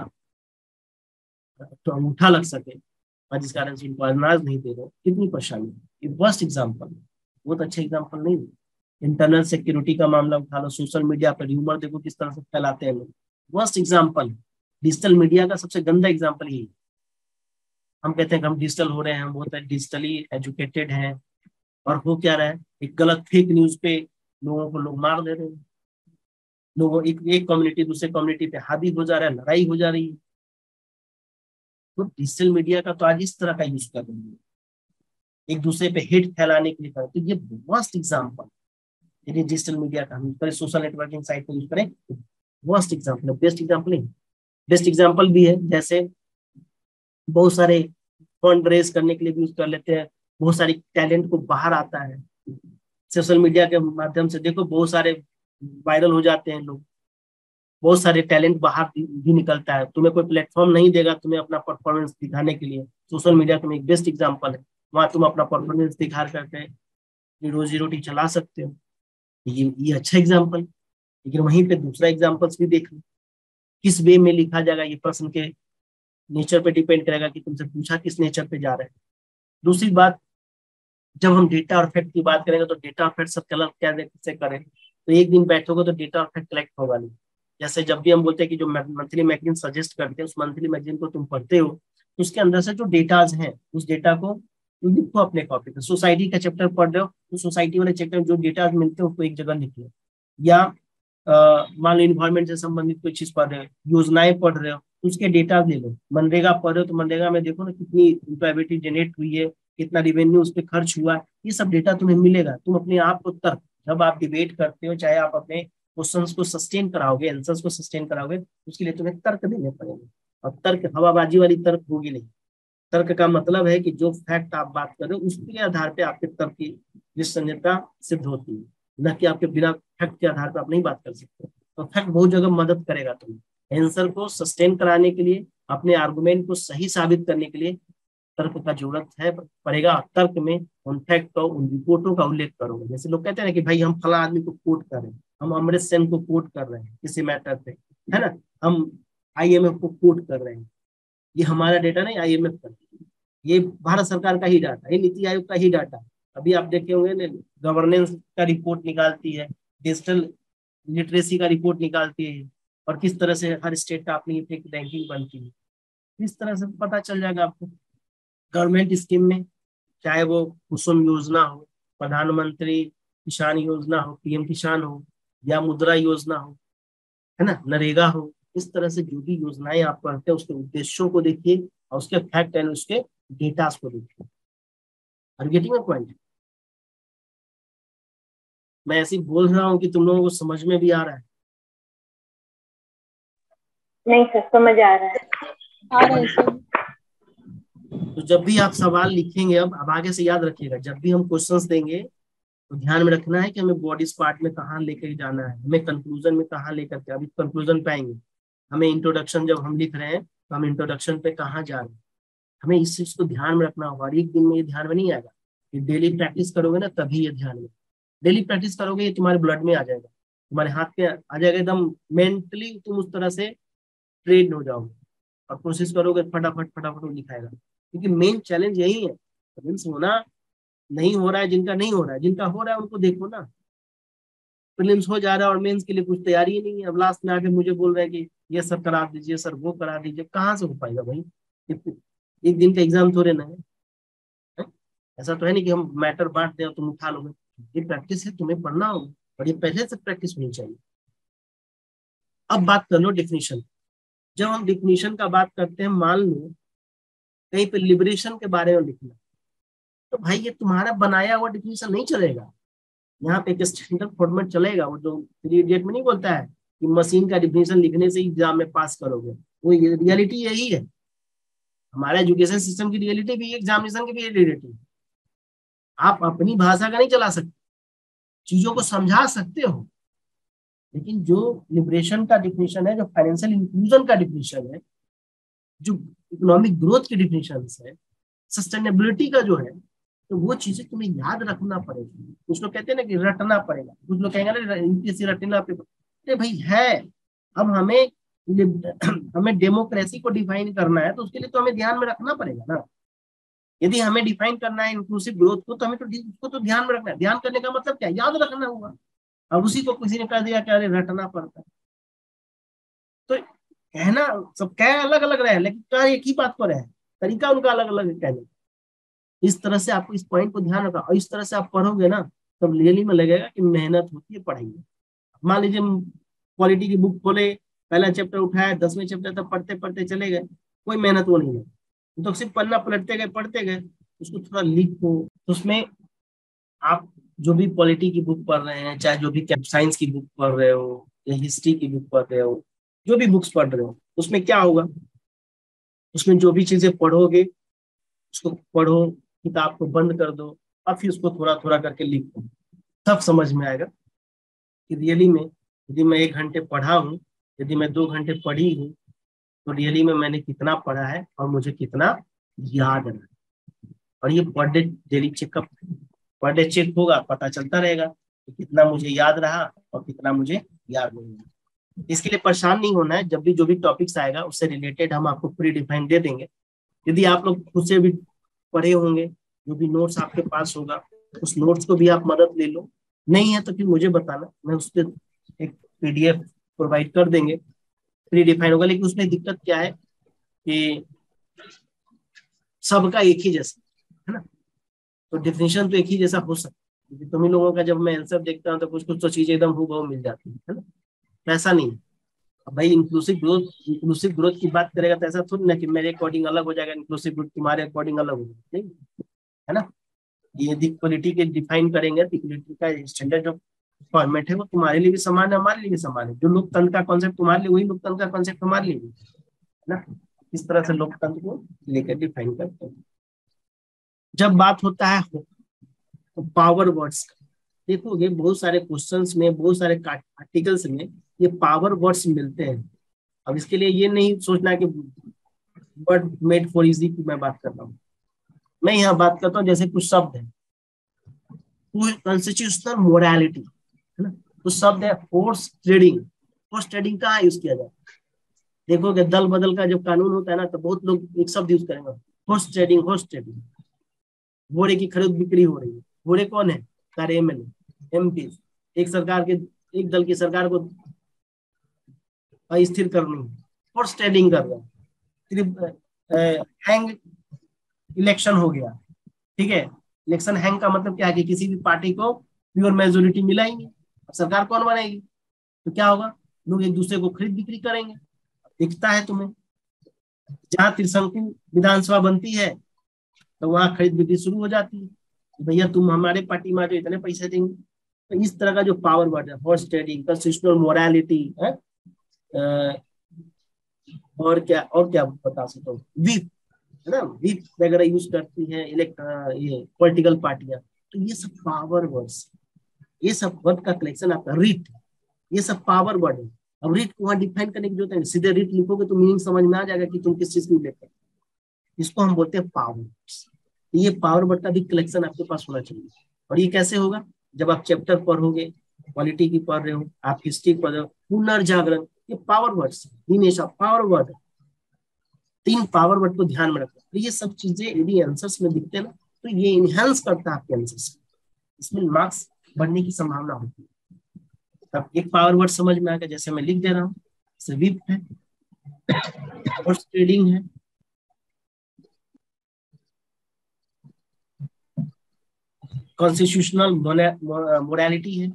Speaker 1: तो अंगूठा लग सके, और जिस कारण से उनको अनाज नहीं दे रहे, कितनी परेशानी है। ये वर्स्ट एग्जाम्पल, बहुत अच्छे एग्जाम्पल नहीं है। इंटरनल सिक्योरिटी का मामला उठा लो, सोशल मीडिया पर ह्यूमर देखो किस तरह से फैलाते हैं लोग, वर्स्ट एग्जाम्पल। डिजिटल मीडिया का सबसे गंदा एग्जाम्पल यही है। हम कहते हैं कि हम डिजिटल हो रहे हैं, हम बहुत डिजिटली एजुकेटेड हैं, और हो क्या रहा है, एक गलत फेक न्यूज पे लोगों को लोग मार दे रहे हैं, लोगों एक एक कम्युनिटी दूसरे कम्युनिटी पे हावी हो जा रहा है, लड़ाई हो जा रही है। तो डिजिटल मीडिया का तो आज इस तरह का यूज कर रही है, एक दूसरे पे हेट फैलाने के लिए कर, तो ये वर्स्ट एग्जाम्पल। यदि डिजिटल मीडिया का हम करें, सोशल नेटवर्किंग साइट को यूज करें, वर्स्ट एग्जाम्पल है, बेस्ट एग्जाम्पल नहीं। बेस्ट एग्जाम्पल भी है, जैसे बहुत सारे फंड रेज करने के लिए भी यूज कर लेते हैं, बहुत सारी टैलेंट को बाहर आता है सोशल मीडिया के माध्यम से। देखो बहुत सारे वायरल हो जाते हैं लोग, बहुत सारे टैलेंट बाहर भी निकलता है। तुम्हें कोई प्लेटफॉर्म नहीं देगा तुम्हें अपना परफॉर्मेंस दिखाने के लिए, सोशल मीडिया तुम्हें एक बेस्ट एग्जाम्पल है। वहां तुम अपना परफॉर्मेंस दिखा करके रोजी रोटी चला सकते हो, ये ये अच्छा एग्जाम्पल। लेकिन वहीं पे दूसरा एग्जाम्पल्स भी देख लो, किस वे में लिखा जाएगा ये पर्सन के नेचर पे डिपेंड करेगा कि तुमसे पूछा किस नेचर पे जा रहे हैं। दूसरी बात, जब हम डेटा और फैक्ट की बात करेंगे तो डेटा और फैक्ट सब कलर क्या से करें, तो एक दिन बैठोगे तो डेटा और फैक्ट कलेक्ट होगा नहीं। जैसे जब भी हम बोलते हैं कि जो मंथली मैगजीन सजेस्ट करते हैं, उस मंथली मैगजीन को तुम पढ़ते हो तो उसके अंदर से जो डेटाज हैं उस डेटा को तुम लिखो अपने कॉपी पे। सोसाइटी का चैप्टर पढ़ रहे हो तो सोसाइटी वाले चैप्टर जो डेटा मिलते हैं उसको एक जगह लिख लो, या मान लो इन्वायरमेंट से संबंधित कोई चीज पढ़ रहे हो, योजनाएं पढ़ रहे हो, उसके डेटा ले लो। मनरेगा पढ़ रहे हो तो मनरेगा में देखो ना कितनी एम्प्लॉयबिलिटी जनरेट हुई है, कितना रिवेन्यू उस पर खर्च हुआ, ये सब डेटा तुम्हें मिलेगा। तुम अपने आप को तर्क, जब आप डिबेट करते हो, चाहे आप अपने क्वेश्चंस को सस्टेन कराओगे, आंसर्स को सस्टेन कराओगे, उसके लिए तुम्हें तर्क देने पड़ेंगे। और तर्क हवाबाजी वाली तर्क होगी नहीं। तर्क का मतलब है कि जो फैक्ट आप बात कर रहे हो उसके आधार पे आपके तर्क की निस्संदेहता सिद्ध होती है, न कि आपके बिना फैक्ट के आधार पर आप नहीं बात कर सकते। तो फैक्ट बहुत जगह मदद करेगा तुम्हें आंसर को सस्टेन कराने के लिए, अपने आर्गुमेंट को सही साबित करने के लिए तर्क का जरूरत है पड़ेगा। तर्क में उन फैक्ट का, उन रिपोर्टों का उल्लेख करोगे। जैसे लोग कहते हैं ना कि भाई हम फला आदमी को कोट कर रहे हैं, हम अमृत सेन को कोट कर रहे हैं किसी मैटर पे, है ना, हम आईएमएफ को कोट कर रहे हैं, ये हमारा डेटा नहीं, आईएमएफ का, ये भारत सरकार का ही डाटा, ये नीति आयोग का ही डाटा। अभी आप देखे होंगे गवर्नेंस का रिपोर्ट निकालती है, डिजिटल लिटरेसी का रिपोर्ट निकालती है, और किस तरह से हर स्टेट का अपनी एक रैंकिंग बनती है, इस तरह से पता चल जाएगा आपको। गवर्नमेंट स्कीम में, चाहे वो कुसुम योजना हो, प्रधानमंत्री किसान योजना हो, पीएम किसान हो, या मुद्रा योजना हो, है ना, नरेगा हो, इस तरह से जो भी योजनाएं आप पढ़ते हैं उसके उद्देश्यों को देखिए और उसके फैक्ट एंड उसके डेटास को देखिए। Are getting a point? मैं ऐसे ही बोल रहा हूँ कि तुम लोगों को समझ में भी आ रहा है?
Speaker 2: नहीं सर, समझ आ रहा है।
Speaker 3: आ रहा है सर।
Speaker 1: तो जब भी आप सवाल लिखेंगे, अब अब आगे से याद रखिएगा, जब भी हम क्वेश्चंस देंगे तो ध्यान में रखना है कि हमें बॉडीज पार्ट में कहाँ लेकर जाना है, हमें कंक्लूजन में कहाँ लेकर के, अभी कंक्लूजन पे आएंगे, हमें इंट्रोडक्शन जब हम लिख रहे हैं तो हम इंट्रोडक्शन पे कहाँ जा रहे हैं, हमें इस चीज को ध्यान में रखना होगा। एक दिन में ये ध्यान में नहीं आएगा, ये डेली प्रैक्टिस करोगे ना तभी ये ध्यान में, डेली प्रैक्टिस करोगे ये तुम्हारे ब्लड में आ जाएगा, तुम्हारे हाथ पे आ जाएगा, एकदम मेंटली तुम उस तरह से ट्रेन हो जाओगे और कोशिश करोगे फटाफट फटाफट लिखाएगा। क्योंकि मेन चैलेंज यही है, प्रीलिम्स होना नहीं हो रहा है, जिनका नहीं हो रहा है, जिनका हो रहा है उनको देखो ना, प्रीलिम्स हो जा रहा है और मेंस के लिए कुछ तैयारी ही नहीं है। अब लास्ट में आके मुझे बोल रहे हैं कि ये सर करा दीजिए, सर वो करा दीजिए, कहाँ से हो पाएगा भाई? एक दिन का एग्जाम थोड़े ना है, है? ऐसा तो है नहीं कि हम मैटर बांट दें और तुम उठा लोगे, ये प्रैक्टिस है, तुम्हें पढ़ना होगा और ये पहले से प्रैक्टिस होनी चाहिए। अब बात कर लो डिफिनीशन। जब हम डिफिनीशन का बात करते हैं, मान लो कहीं पे लिबरेशन के बारे में लिखना, तो भाई ये तुम्हारा बनाया हुआ डिफिनीशन नहीं चलेगा, यहाँ पे एक स्टैंडर्ड फॉर्मेट चलेगा। वो जो थ्री इडियट में नहीं बोलता है कि मशीन का डिफिनीशन लिखने से एग्जाम में पास करोगे, वो रियलिटी यही है। हमारा एजुकेशन सिस्टम की रियलिटी भी, एग्जामिनेशन की भी रियलिटी। आप अपनी भाषा का नहीं चला सकते, चीजों को समझा सकते हो, लेकिन जो लिबरेशन का डिफिनीशन है, जो फाइनेंशियल इंक्लूजन का डिफिनीशन है, जो इकोनॉमिक ग्रोथ की डिफिनीशन है, सस्टेनेबिलिटी का जो है, तो वो चीजें तुम्हें याद रखना पड़ेगी। कुछ लोग कहते हैं ना कि रटना पड़ेगा, कुछ लोग कहेंगे ना यूपीएससी रटना पेपर। अरे भाई है, अब हमें हमें डेमोक्रेसी को डिफाइन करना है तो उसके लिए तो हमें ध्यान में रखना पड़ेगा ना। यदि हमें डिफाइन करना है इंक्लूसिव ग्रोथ को, तो हमें तो उसको तो ध्यान में रखना है। ध्यान करने का मतलब क्या, याद रखना होगा। अब उसी को किसी ने कह दिया कि अरे रटना पड़ता है, तो कहना सब कह अलग अलग रहे, लेकिन कह एक ही बात को रहे, तरीका उनका अलग अलग है कहने। इस तरह से आपको इस पॉइंट को ध्यान रखना, और इस तरह से आप पढ़ोगे ना तब रियली में लगेगा कि मेहनत होती है पढ़ाई में। मान लीजिए पॉलिटी की बुक खोले, पहला चैप्टर उठाया, दसवें चैप्टर तक पढ़ते पढ़ते चले गए, कोई मेहनत वो नहीं है, तो सिर्फ पन्ना पलटते गए पढ़ते गए। उसको थोड़ा लिखो, तो उसमें आप जो भी पॉलिटी की बुक पढ़ रहे हैं, चाहे जो भी साइंस की बुक पढ़ रहे हो या हिस्ट्री की बुक पढ़ रहे हो, जो भी बुक्स पढ़ रहे हो, उसमें क्या होगा, उसमें जो भी चीजें पढ़ोगे उसको पढ़ो, किताब को बंद कर दो और फिर उसको थोड़ा थोड़ा करके लिखो, तब समझ में आएगा कि रियली में यदि मैं एक घंटे पढ़ा हूँ, यदि मैं दो घंटे पढ़ी हूँ, तो रियली में मैंने कितना पढ़ा है और मुझे कितना याद है। और ये per day daily checkup, per day check होगा, पता चलता रहेगा कि कितना मुझे याद रहा और कितना मुझे याद नहीं रहा। इसके लिए परेशान नहीं होना है, जब भी जो भी टॉपिक्स आएगा उससे रिलेटेड हम आपको प्री डिफाइन दे देंगे। यदि आप लोग खुद से भी पढ़े होंगे, जो भी नोट्स आपके पास होगा, उस नोट्स को भी आप मदद ले लो। नहीं है तो फिर मुझे बताना, मैं उस पर एक पीडीएफ प्रोवाइड कर देंगे, प्री डिफाइन होगा। लेकिन उसमें दिक्कत क्या है कि सबका एक ही जैसा है ना, तो डिफिनेशन तो एक ही जैसा हो सकता है। तुम ही लोगों का जब मैं आंसर देखता हूँ तो कुछ कुछ तो चीजें एकदम हूबहू मिल जाती है ना, ऐसा नहीं। अब भाई इंक्लूसिव ग्रोथ, इंक्लूसिव ग्रोथ की बात करेगा तो ऐसा थोड़ी ना कि मेरे अकॉर्डिंग अलग हो जाएगा, इंक्लूसिव ग्रोथ तुम्हारे अकॉर्डिंग अलग हो जाएगा, नहीं है ना। यदि क्वालिटी के डिफाइन करेंगे तो क्वालिटी का स्टैंडर्ड जो फॉर्मेट है वो तुम्हारे लिए भी समान है, हमारे लिए भी समान है। जो लोकतंत्र का कॉन्सेप्ट तुम्हारे लिए, वही लोकतंत्र का कॉन्सेप्ट हमारे लिए भी है ना। इस तरह से लोकतंत्र को लेकर डिफाइन करते हैं। जब बात होता है तो पावर वर्ड्स का, देखोगे बहुत सारे क्वेश्चंस में, बहुत सारे आर्टिकल्स में ये पावर वर्ड्स मिलते हैं। अब इसके लिए ये नहीं सोचना कि वर्ड मेड फॉर इजी की मैं बात कर रहा हूँ, मैं यहाँ बात करता हूँ जैसे कुछ शब्द है, कॉन्स्टिट्यूशनल मोरालिटी है ना, कुछ शब्द है फोर्स ट्रेडिंग। फोर्स ट्रेडिंग कहाँ यूज किया जाता है, देखोगे दल बदल का जब कानून होता है ना तो बहुत लोग एक शब्द यूज करेंगे, फोर्स ट्रेडिंग, फोर्स ट्रेडिंग। घोड़े की खरीद बिक्री हो रही है, घोड़े कौन है, सारे एमएलए एमपी, एक सरकार के, एक दल की सरकार को अस्थिर करनी है, फोर्स ट्रेडिंग कर रहा है। हैंग इलेक्शन हो गया, ठीक है, इलेक्शन हैंग का मतलब क्या है कि किसी भी पार्टी को प्योर मेजोरिटी मिला ही नहीं, अब सरकार कौन बनेगी, तो क्या होगा, लोग एक दूसरे को खरीद बिक्री करेंगे। दिखता है तुम्हें, जहां त्रिशंकु विधानसभा बनती है तो वहां खरीद बिक्री शुरू हो जाती है, भैया तुम हमारे पार्टी में जो इतने पैसे देंगे। तो इस तरह का जो पावर वर्ड है, हॉर्स ट्रेडिंग, कॉन्स्टिट्यूशनल मोरालिटी है, और क्या और क्या बता सकता हूँ, विप है ना, विप वगैरह यूज करती है इलेक्ट ये पॉलिटिकल पार्टियां। तो ये सब पावर वर्ड्स, ये सब वर्ड का कलेक्शन आपका रीट, ये सब पावर वर्ड है। अब रीट को वहां डिफाइन करने की जरूरत है, सीधे रीट लिखोगे तो मीनिंग समझ में आ जाएगा कि तुम किस चीज की लेते हैं। इसको हम बोलते हैं पावर वर्ड्स। ये पावर वर्ड का भी कलेक्शन आपके पास होना चाहिए। और ये कैसे होगा, जब आप चैप्टर पढ़ोगे, पॉलिटी की पढ़ रहे हो, आप हिस्ट्री पढ़ रहे हो, पुनर्जागरण, ये power words, Dinesh power word, तीन पावर वर्ड को ध्यान में रखो। तो ये सब चीजें यदि आंसर्स में दिखते हैं ना तो ये इनहेंस करता है आपके आंसर्स, इसमें मार्क्स बढ़ने की संभावना होती है। तब एक पावर वर्ड समझ में आएगा, जैसे मैं लिख दे रहा हूँ, विप है, हॉर्स ट्रेडिंग है, कॉन्स्टिट्यूशनल मोरालिटी है,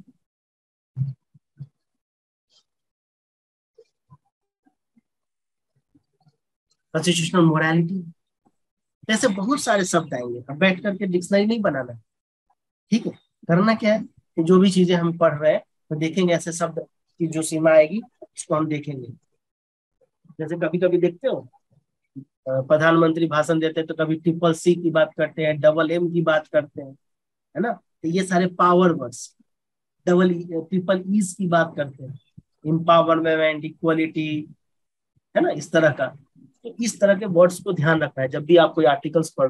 Speaker 1: कॉन्स्टिट्यूशनल मोरालिटी, ऐसे बहुत सारे शब्द आएंगे। अब बैठ करके डिक्शनरी नहीं बनाना, ठीक है, करना क्या है कि जो भी चीजें हम पढ़ रहे हैं तो देखेंगे ऐसे शब्द की जो सीमा आएगी उसको हम देखेंगे। जैसे कभी कभी देखते हो प्रधानमंत्री भाषण देते हैं तो कभी ट्रिपल सी की बात करते हैं, डबल एम की बात करते हैं, है ना, तो ये सारे पावर वर्ड्स, डबल ट्रिपल ईज की बात करते हैं, एम्पावरमेंट, इक्वलिटी, है ना, इस तरह का। तो इस तरह के वर्ड्स को ध्यान रखना है जब भी आप कोई आर्टिकल्स पढ़ रहे हैं,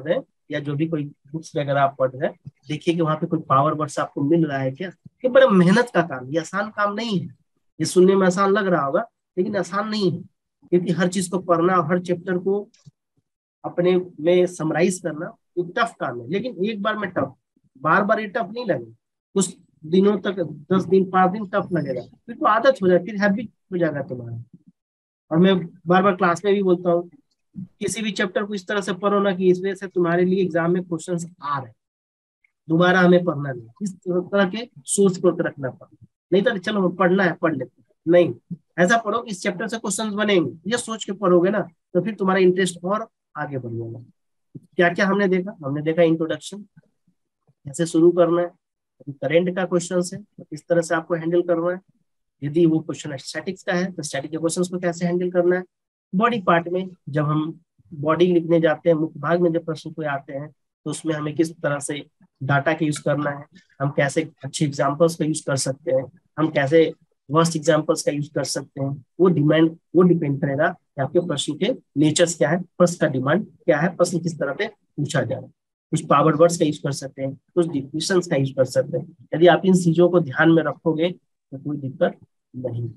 Speaker 1: या जो भी कोई बुक्स वगैरह आप पढ़ रहे हैं, देखिए कि वहाँ पे कोई पावर वर्ड्स आपको मिल रहा है क्या। ये बड़ा मेहनत का काम, ये आसान काम नहीं है। ये सुनने में आसान लग रहा होगा लेकिन आसान नहीं है, क्योंकि हर चीज को पढ़ना, हर चैप्टर को अपने में समराइज करना एक टफ काम है। लेकिन एक बार में टफ, बार बार ये टफ नहीं लगेगा। कुछ दिनों तक, दस दिन पांच दिन टफ लगेगा, फिर तो आदत हो जाए, फिर हैबिट हो जाएगा तुम्हारा। और मैं बार बार क्लास में भी बोलता हूँ, किसी भी चैप्टर को इस तरह से पढ़ो ना कि इस वजह से तुम्हारे लिए एग्जाम में क्वेश्चंस आ रहे हैं, दोबारा हमें पढ़ना नहीं, इस तरह के सोच को रखना पड़ता। नहीं तो चलो पढ़ना है पढ़ लेते, नहीं, ऐसा पढ़ो कि इस चैप्टर से क्वेश्चंस बनेंगे, ये सोच के पढ़ोगे ना तो फिर तुम्हारा इंटरेस्ट और आगे बढ़ जाएगा। क्या क्या हमने देखा, हमने देखा इंट्रोडक्शन कैसे शुरू करना है, करेंट का क्वेश्चन है तो इस तरह से आपको हैंडल करना है। यदि वो क्वेश्चन स्टैटिक्स का है तो स्टैटिक के क्वेश्चन को कैसे हैंडल करना है। बॉडी पार्ट में जब हम बॉडी लिखने जाते हैं, मुख्य भाग में जब प्रश्न कोई आते हैं तो उसमें हमें किस तरह से डाटा का यूज करना है, हम कैसे अच्छे एग्जाम्पल्स का यूज कर सकते हैं, हम कैसे वर्स्ट एग्जाम्पल्स का यूज कर सकते हैं, वो डिमांड वो डिपेंड करेगा कि आपके प्रश्न के नेचर्स क्या है, प्रश्न का डिमांड क्या है, प्रश्न किस तरह से पूछा जा रहा है। कुछ पावर वर्ड्स का यूज कर सकते हैं, कुछ डिफिनेशंस का यूज कर सकते हैं। यदि आप इन चीजों को ध्यान में रखोगे तो कोई दिक्कत नहीं।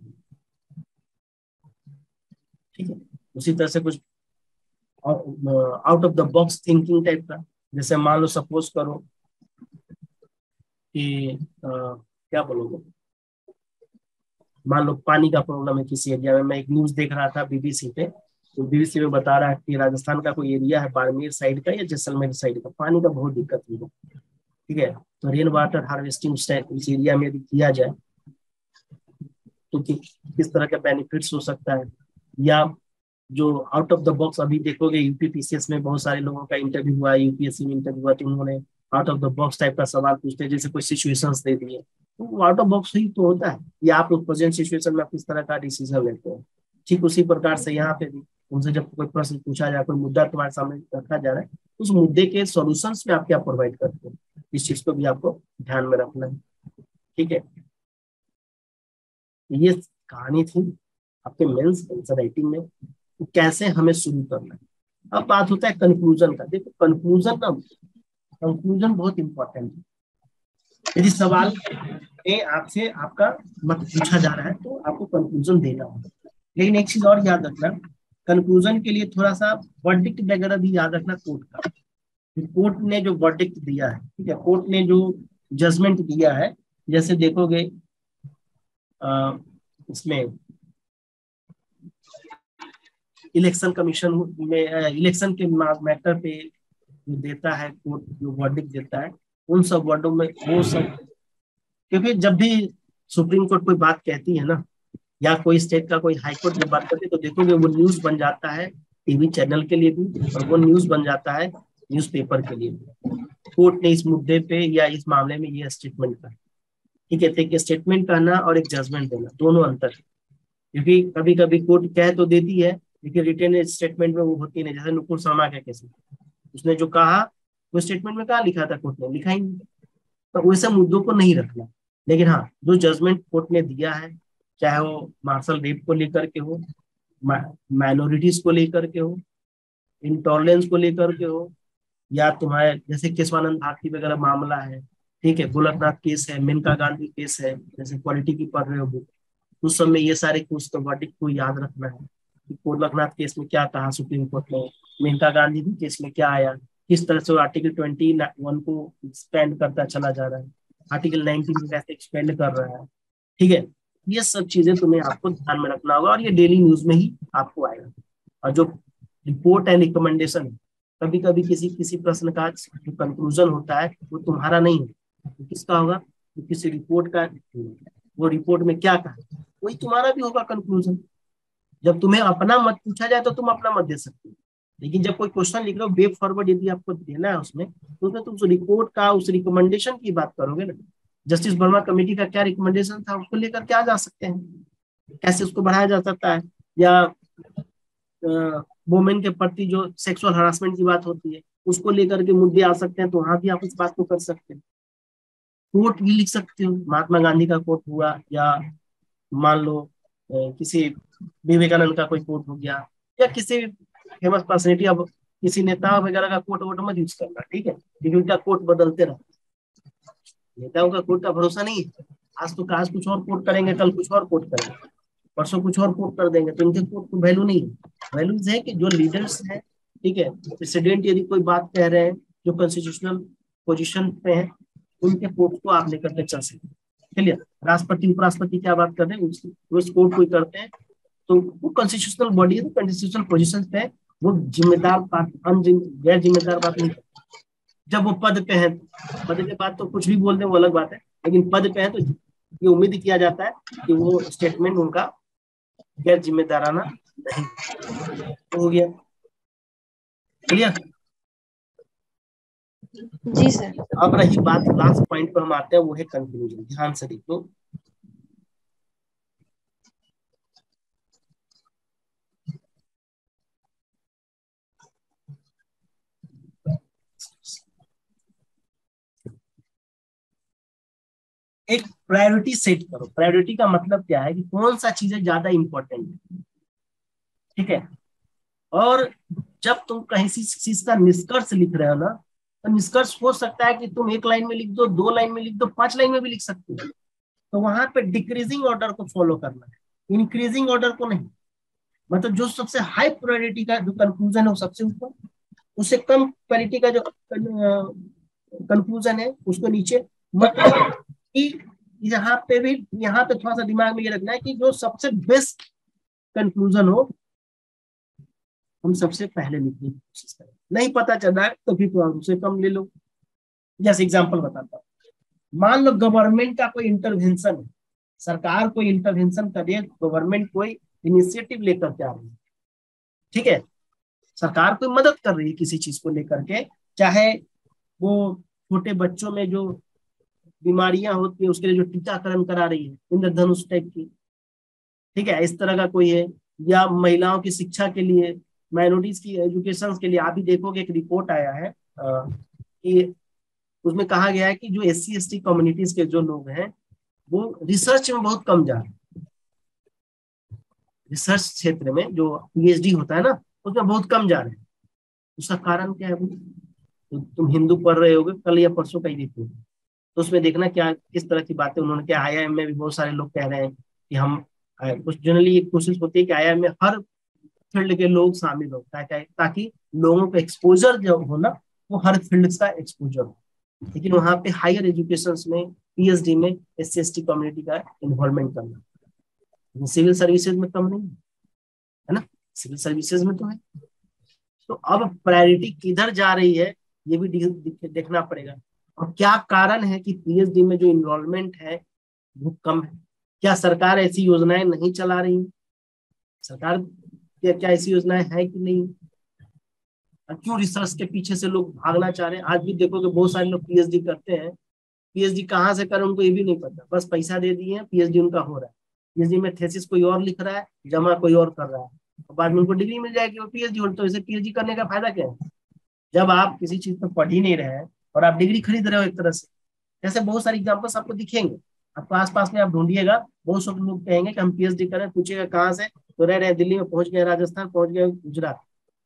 Speaker 1: ठीक है, उसी तरह से कुछ out of the box thinking type का, जैसे मान लो सपोज करो कि आ, क्या बोलोगे, मान लो पानी का प्रॉब्लम है किसी एरिया में। मैं एक न्यूज देख रहा था बीबीसी पे, तो बीबीसी में बता रहा है कि राजस्थान का कोई एरिया है, बाड़मेर साइड का या जैसलमेर साइड का, पानी का बहुत दिक्कत है। ठीक है, तो रेन वाटर हार्वेस्टिंग इस एरिया में यदि किया जाए तो कि, किस तरह का बेनिफिट्स हो सकता है। या जो आउट ऑफ द बॉक्स अभी देखोगे यूपी पीसीएस में बहुत सारे लोगों का इंटरव्यू हुआ, यूपीएससी में इंटरव्यू हुआ, तो उन्होंने out of the box type का सवाल पूछते हैं, जैसे कोई सिचुएशंस दे दिए, तो आउट ऑफ बॉक्स ही तो होता है। या आप उस प्रेजेंट सिचुएशन में किस तरह का डिसीजन लेते हैं। ठीक उसी प्रकार से यहाँ पे भी उनसे जब कोई प्रश्न पूछा जाए, कोई मुद्दा तुम्हारे सामने रखा जा रहा है, उस मुद्दे के सॉल्यूशंस में आप क्या प्रोवाइड करते हैं, इस चीज को भी आपको ध्यान में रखना है। ठीक है, ये कहानी थी आपके मेंस आंसर राइटिंग में, तो कैसे हमें शुरू करना है। अब बात होता है कंक्लूजन का। देखो कंक्लूजन ना, कंक्लूजन बहुत इंपॉर्टेंट है। यदि सवाल में आपसे आपका मत पूछा जा रहा है तो आपको कंक्लूजन देना होगा। लेकिन एक चीज और याद रखना, कंक्लूजन के लिए थोड़ा सा वर्डिक्ट वगैरह भी याद रखना कोर्ट का। कोर्ट ने जो वर्डिक्ट दिया है, ठीक है, कोर्ट ने जो जजमेंट दिया है, जैसे देखोगे आ, इसमें इलेक्शन कमीशन में इलेक्शन के मैटर पे जो देता है कोर्ट, जो वर्डिक्ट देता है, उन सब वर्डों में वो सब, क्योंकि जब भी सुप्रीम कोर्ट कोई बात कहती है ना, या कोई स्टेट का कोई हाई कोर्ट जब बात करती है, तो देखोगे वो न्यूज बन जाता है टीवी चैनल के लिए भी, और वो न्यूज बन जाता है न्यूज़पेपर के लिए भी। कोर्ट ने इस मुद्दे पे या इस मामले में ये स्टेटमेंट कहा। ठीक है, तो एक स्टेटमेंट कहना और एक जजमेंट देना, दोनों अंतर है। क्योंकि कभी कभी कोर्ट कह तो देती है लेकिन रिटन स्टेटमेंट में वो होती नहीं। जैसे नुपुर शर्मा के केस में उसने जो कहा वो स्टेटमेंट में कहा लिखा था, कोर्ट ने लिखा ही नहीं। तो वैसे मुद्दों को नहीं रखना। लेकिन हाँ, जो जजमेंट कोर्ट ने दिया है, चाहे वो मार्शल रेप को लेकर के हो, माइनॉरिटीज को लेकर के हो, इंटॉलरेंस को लेकर के हो, या तुम्हारे जैसे केशवानंद भारती वगैरह मामला है, ठीक है, गोलकनाथ केस है, मेनका गांधी केस है, जैसे पॉलिटी की पढ़ रहे हो बुक, उस समय ये सारे कुछ तो वर्डिक्ट को याद रखना है कि गोलकनाथ केस में क्या कहा सुप्रीम कोर्ट ने, मेनका गांधी भी केस में क्या आया, किस तरह से आर्टिकल ट्वेंटी वन को एक्सपेंड करता चला जा रहा है, आर्टिकल नाइनटीन को कैसे एक्सपेंड कर रहा है। ठीक है, ये सब चीजें तुम्हें आपको ध्यान में रखना होगा, और ये डेली न्यूज में ही आपको आएगा। और जो रिपोर्ट एंड रिकमेंडेशन, कभी कभी किसी किसी प्रश्न का जो कंक्लूजन होता है वो तुम्हारा नहीं है, तो किसका होगा, तो किसी रिपोर्ट का, वो रिपोर्ट में क्या कहा वही तुम्हारा भी होगा कंक्लूजन। जब तुम्हें अपना मत पूछा जाए तो तुम अपना मत दे सकते हो, लेकिन जब कोई क्वेश्चन लिख रहे हो वेब फॉरवर्ड यदि आपको देना है उसमें, तो उसमें तुम उस रिपोर्ट का, उस रिकमेंडेशन की बात करोगे ना। जस्टिस वर्मा कमेटी का क्या रिकमेंडेशन था, उसको लेकर क्या जा सकते हैं, कैसे उसको बढ़ाया जा सकता है, या वुमेन के प्रति जो सेक्सुअल हरासमेंट की बात होती है उसको लेकर के मुद्दे आ सकते हैं, तो वहां भी आप इस बात को कर सकते हैं। कोट भी लिख सकते हो, महात्मा गांधी का कोट हुआ, या मान लो किसी विवेकानंद का कोई कोट हो गया, या किसी फेमस पर्सनैलिटी। अब किसी नेता वगैरह का कोट वोट मत यूज करना, ठीक है, क्योंकि उनका कोट बदलते रहता। नेताओं का कोट का भरोसा नहीं है, आज तो आज कुछ और कोट करेंगे, कल कुछ और कोट करेंगे, परसों कुछ और कोट कर देंगे, तो इनके कोट को वैल्यू नहीं है। वैल्यूज है कि जो लीडर्स हैं, ठीक है, प्रेसिडेंट यदि कोई बात कह रहे हैं जो कॉन्स्टिट्यूशनल पोजीशन पे है, उनके कोट को आप लेकर के चल सकते हैं। क्लियर? राष्ट्रपति उपराष्ट्रपति क्या बात कर रहे हैं, उस कोट कोई करते हैं तो वो कॉन्स्टिट्यूशनल बॉडी है, कॉन्स्टिट्यूशनल पोजीशन पे है, वो जिम्मेदार बात, गैर जिम्मेदार बात नहीं करते। जब वो पद पे है, पद के बाद तो कुछ भी बोल दें वो अलग बात है, लेकिन पद पे है तो ये उम्मीद किया जाता है कि वो स्टेटमेंट उनका गैर जिम्मेदाराना नहीं हो गया। क्लियर?
Speaker 2: जी सर।
Speaker 1: अब रही बात लास्ट पॉइंट पर हम आते हैं, वो है कंक्लूजन। ध्यान से देखो, एक प्रायोरिटी सेट करो। प्रायोरिटी का मतलब क्या है कि कौन सा चीजें ज्यादा इंपॉर्टेंट है, ठीक है। और जब तुम कहीं चीज का निष्कर्ष लिख रहे हो ना, तो निष्कर्ष हो सकता है कि तुम एक लाइन में लिख दो, दो लाइन में लिख दो, पांच लाइन में भी लिख सकते हो। तो वहां पे डिक्रीजिंग ऑर्डर को फॉलो करना है, इंक्रीजिंग ऑर्डर को नहीं। मतलब जो सबसे हाई प्रायोरिटी का जो कंक्लूजन है वो सबसे ऊपर, उससे कम क्वालिटी का जो कंक्लूजन है उसको नीचे। मतलब कि यहाँ पे भी, यहाँ पे थोड़ा सा दिमाग में ये रखना है कि जो सबसे बेस्ट कंक्लूजन हो हम सबसे पहले लिखने की कोशिश करें। नहीं पता चल रहा है तो फिर तो उससे कम ले लो। जैसे एग्जांपल बताता हूँ, मान लो गवर्नमेंट का कोई इंटरवेंशन है, सरकार कोई इंटरवेंशन कर रही है, गवर्नमेंट कोई इनिशिएटिव लेकर के आ रही है, ठीक है, सरकार कोई मदद कर रही है किसी चीज को लेकर के, चाहे वो छोटे बच्चों में जो बीमारियां होती है उसके लिए जो टीकाकरण करा रही है, इंद्रधनुष टाइप की, ठीक है, इस तरह का कोई है, या महिलाओं की शिक्षा के लिए, माइनॉरिटीज की एजुकेशन के लिए। आप भी देखोगे एक रिपोर्ट आया है कि उसमें कहा गया है कि जो S C S T communities के जो लोग हैं वो रिसर्च में बहुत कम जा रहे हैं। रिसर्च क्षेत्र में जो पी एच डी होता है ना, उसमें बहुत कम जा रहे हैं। उसका कारण क्या है? तो तुम हिंदू पढ़ रहे होगे, कल या परसों का ही रिपोर्ट, तो उसमें देखना क्या किस तरह की बातें उन्होंने क्या। आई आई एम में भी बहुत सारे लोग कह रहे हैं कि हम कुछ जनरली एक कोशिश होती है कि आई आई एम में हर फील्ड के लोग शामिल हो, ताकि ताकि लोगों को एक्सपोजर जो हो ना, वो हर फील्ड का एक्सपोजर हो। लेकिन वहां पे हायर एजुकेशन में, पी एच डी में S C S T community का इन्वॉल्वमेंट करना, सिविल सर्विसेज में कम नहीं है ना, सिविल सर्विसेज में तो है। तो अब प्रायोरिटी किधर जा रही है ये भी देखना पड़ेगा, और क्या कारण है कि पी एच डी में जो इन्वॉल्वमेंट है वो कम है। क्या सरकार ऐसी योजनाएं नहीं चला रही, सरकार क्या क्या ऐसी योजनाएं है कि नहीं, क्यों रिसर्च के पीछे से लोग भागना चाह रहे हैं। आज भी देखो कि बहुत सारे लोग पी एच डी करते हैं, पी एच डी कहाँ से करें उनको ये भी नहीं पता, बस पैसा दे दिए हैं, पी एच डी उनका हो रहा है, पी एच डी में थेसिस कोई और लिख रहा है, जमा कोई और कर रहा है, और बाद में उनको डिग्री मिल जाएगी वो पी एच डी होल्डर। तो इसे पी एच डी करने का फायदा क्या है जब आप किसी चीज पर पढ़ ही नहीं रहे हैं और आप डिग्री खरीद रहे हो एक तरह से। जैसे बहुत सारे एग्जाम्पल्स आपको दिखेंगे, आपको आसपास में आप ढूंढिएगा, बहुत सारे लोग कहेंगे कि हम पी एच डी करें, पूछिएगा कहाँ से, तो रह रहे दिल्ली में, पहुंच गए राजस्थान, पहुंच गए गुजरात।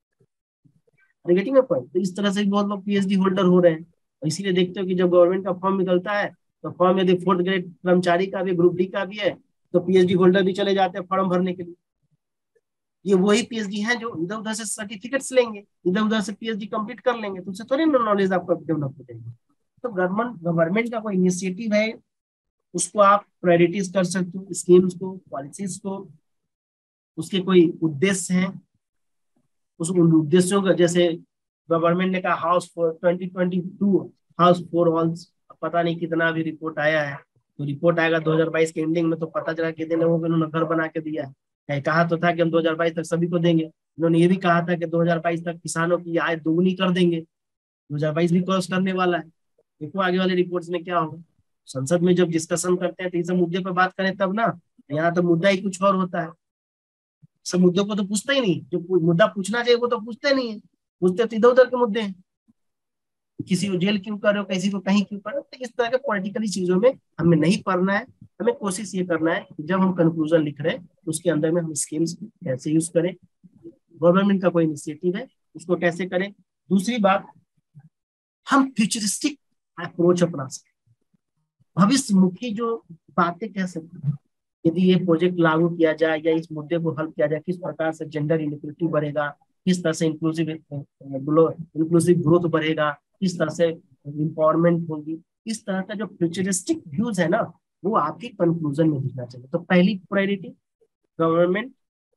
Speaker 1: Getting point. तो इस तरह से बहुत लोग पी एच डी होल्डर हो रहे हैं। इसीलिए देखते हो कि जब गवर्नमेंट का फॉर्म निकलता है तो फॉर्म यदि फोर्थ ग्रेड कर्मचारी का भी, ग्रुप डी का भी है, तो पी एच डी होल्डर भी चले जाते हैं फॉर्म भरने के लिए। ये वही पी एच डी हैं जो इधर उधर से सर्टिफिकेट्स लेंगे, इधर उधर से पी एच डी कंप्लीट कर लेंगे, तो उससे थोड़ी नॉलेज आपका डेवलप हो जाएगी। तो गवर्नमेंट गवर्नमेंट का कोई इनिशिएटिव है, उसको आप प्रायोरिटीज कर सकते हो, स्कीम्स को, पॉलिसीज को, उसके कोई उद्देश्य हैं, उस उद्देश्यों का, जैसे गवर्नमेंट ने कहा house for twenty twenty two house for alls, पता नहीं कितना अभी रिपोर्ट आया है, तो रिपोर्ट आएगा दो हज़ार बाईस के एंडिंग में, तो पता चला कितने लोगों को उन्होंने घर बना के दिया है। कहा तो था कि हम दो हज़ार बाईस तक सभी को देंगे, उन्होंने ये भी कहा था कि दो हज़ार बाईस तक किसानों की आय दोगुनी कर देंगे। दो हज़ार बाईस भी क्रॉस करने वाला है, देखो आगे वाले रिपोर्ट्स में क्या होगा। संसद में जब डिस्कशन करते हैं तो इस मुद्दे पर बात करें तब ना, यहाँ तो मुद्दा ही कुछ और होता है। सब मुद्दों को तो पूछता ही नहीं, जो मुद्दा पूछना चाहिए वो तो पूछते नहीं है, पूछते तो इधर उधर के मुद्दे हैं, किसी को जेल क्यों कर रहे हो, किसी को कहीं क्यों कर रहे हो। तो इस तरह के पॉलिटिकली चीजों में हमें नहीं पढ़ना है। हमें कोशिश ये करना है कि जब हम कंक्लूजन लिख रहे हैं तो उसके अंदर में हम स्कीम्स कैसे यूज करें, गवर्नमेंट का कोई इनिशिएटिव है उसको कैसे करें। दूसरी बात, हम फ्यूचरिस्टिक अप्रोच अपना सकते, भविष्य मुखी जो बातें कह सकते हैं। यदि ये प्रोजेक्ट लागू किया जाए या इस मुद्दे को हल किया जाए, किस प्रकार से जेंडर इनइक्वालिटी बढ़ेगा, किस तरह से इंक्लूसिव इंक्लूसिव ग्रोथ बढ़ेगा, किस तरह से एम्पावरमेंट होगी। इस तरह का जो फ्यूचरिस्टिक व्यूज है ना, वो आपके कंक्लूजन में दिखना चाहिए। तो पहली प्रायोरिटी गवर्नमेंट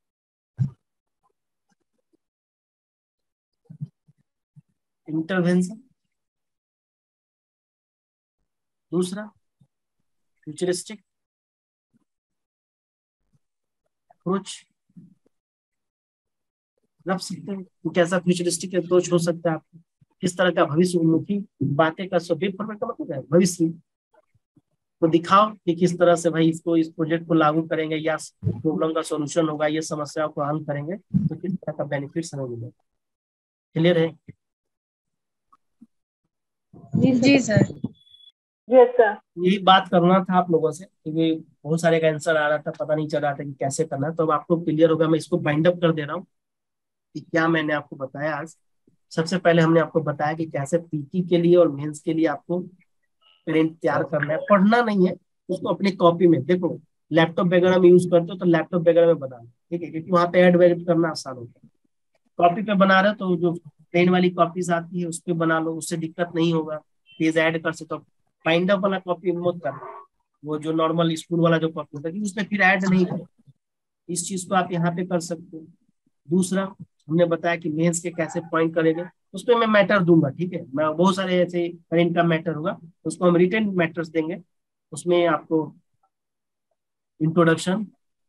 Speaker 1: इंटरवेंशन, दूसरा फ्यूचरिस्टिक अप्रोच रख सकते हैं कि कैसा फ्यूचरिस्टिक अप्रोच हो सकता है आपको, किस तरह का भविष्य उन्मुखी बातें कर सकते हैं। का मतलब है भविष्य को दिखाओ कि किस तरह से भाई इसको इस प्रोजेक्ट को लागू करेंगे या प्रॉब्लम का सॉल्यूशन होगा, ये समस्याओं को हल करेंगे तो किस तरह का बेनिफिट्स हमें मिलेगा। क्लियर है?
Speaker 3: जी सर।
Speaker 2: Yes sir.
Speaker 1: यही बात करना था आप लोगों से, क्योंकि बहुत सारे का आंसर आ रहा था, पता नहीं चल रहा था कि कैसे करना है। तो अब आपको क्लियर होगा। मैं इसको बाइंड अप कर दे रहा हूँ कि क्या मैंने आपको बताया आज। सबसे पहले हमने आपको बताया कि कैसे पीटी के लिए और मेंस के लिए आपको प्रिंट तैयार करना है, पढ़ना नहीं है उसको। अपनी कॉपी में देखो, लैपटॉप वगैरह में यूज करते हो तो लैपटॉप वगैरह में बना लो, ठीक है, क्योंकि वहां पे ऐड वैड करना आसान होता है। कॉपी पे बना रहे हो तो जो प्लेन वाली कॉपीज आती है उस पर बना लो, उससे दिक्कत नहीं होगा। पेज ऐड कर सकते हो। बाइंड अप वाला कॉपी मत करना, वो जो नॉर्मल स्कूल वाला जो कॉपी होता है उसमें फिर ऐड नहीं करो। इस चीज को आप यहाँ पे कर सकते हो। दूसरा, हमने बताया कि मेंस के कैसे पॉइंट करेंगे, उस पर मैं मैटर दूंगा, ठीक है। मैं बहुत सारे ऐसे करेंट का मैटर होगा, उसको हम रिटर्न मैटर्स देंगे। उसमें आपको इंट्रोडक्शन,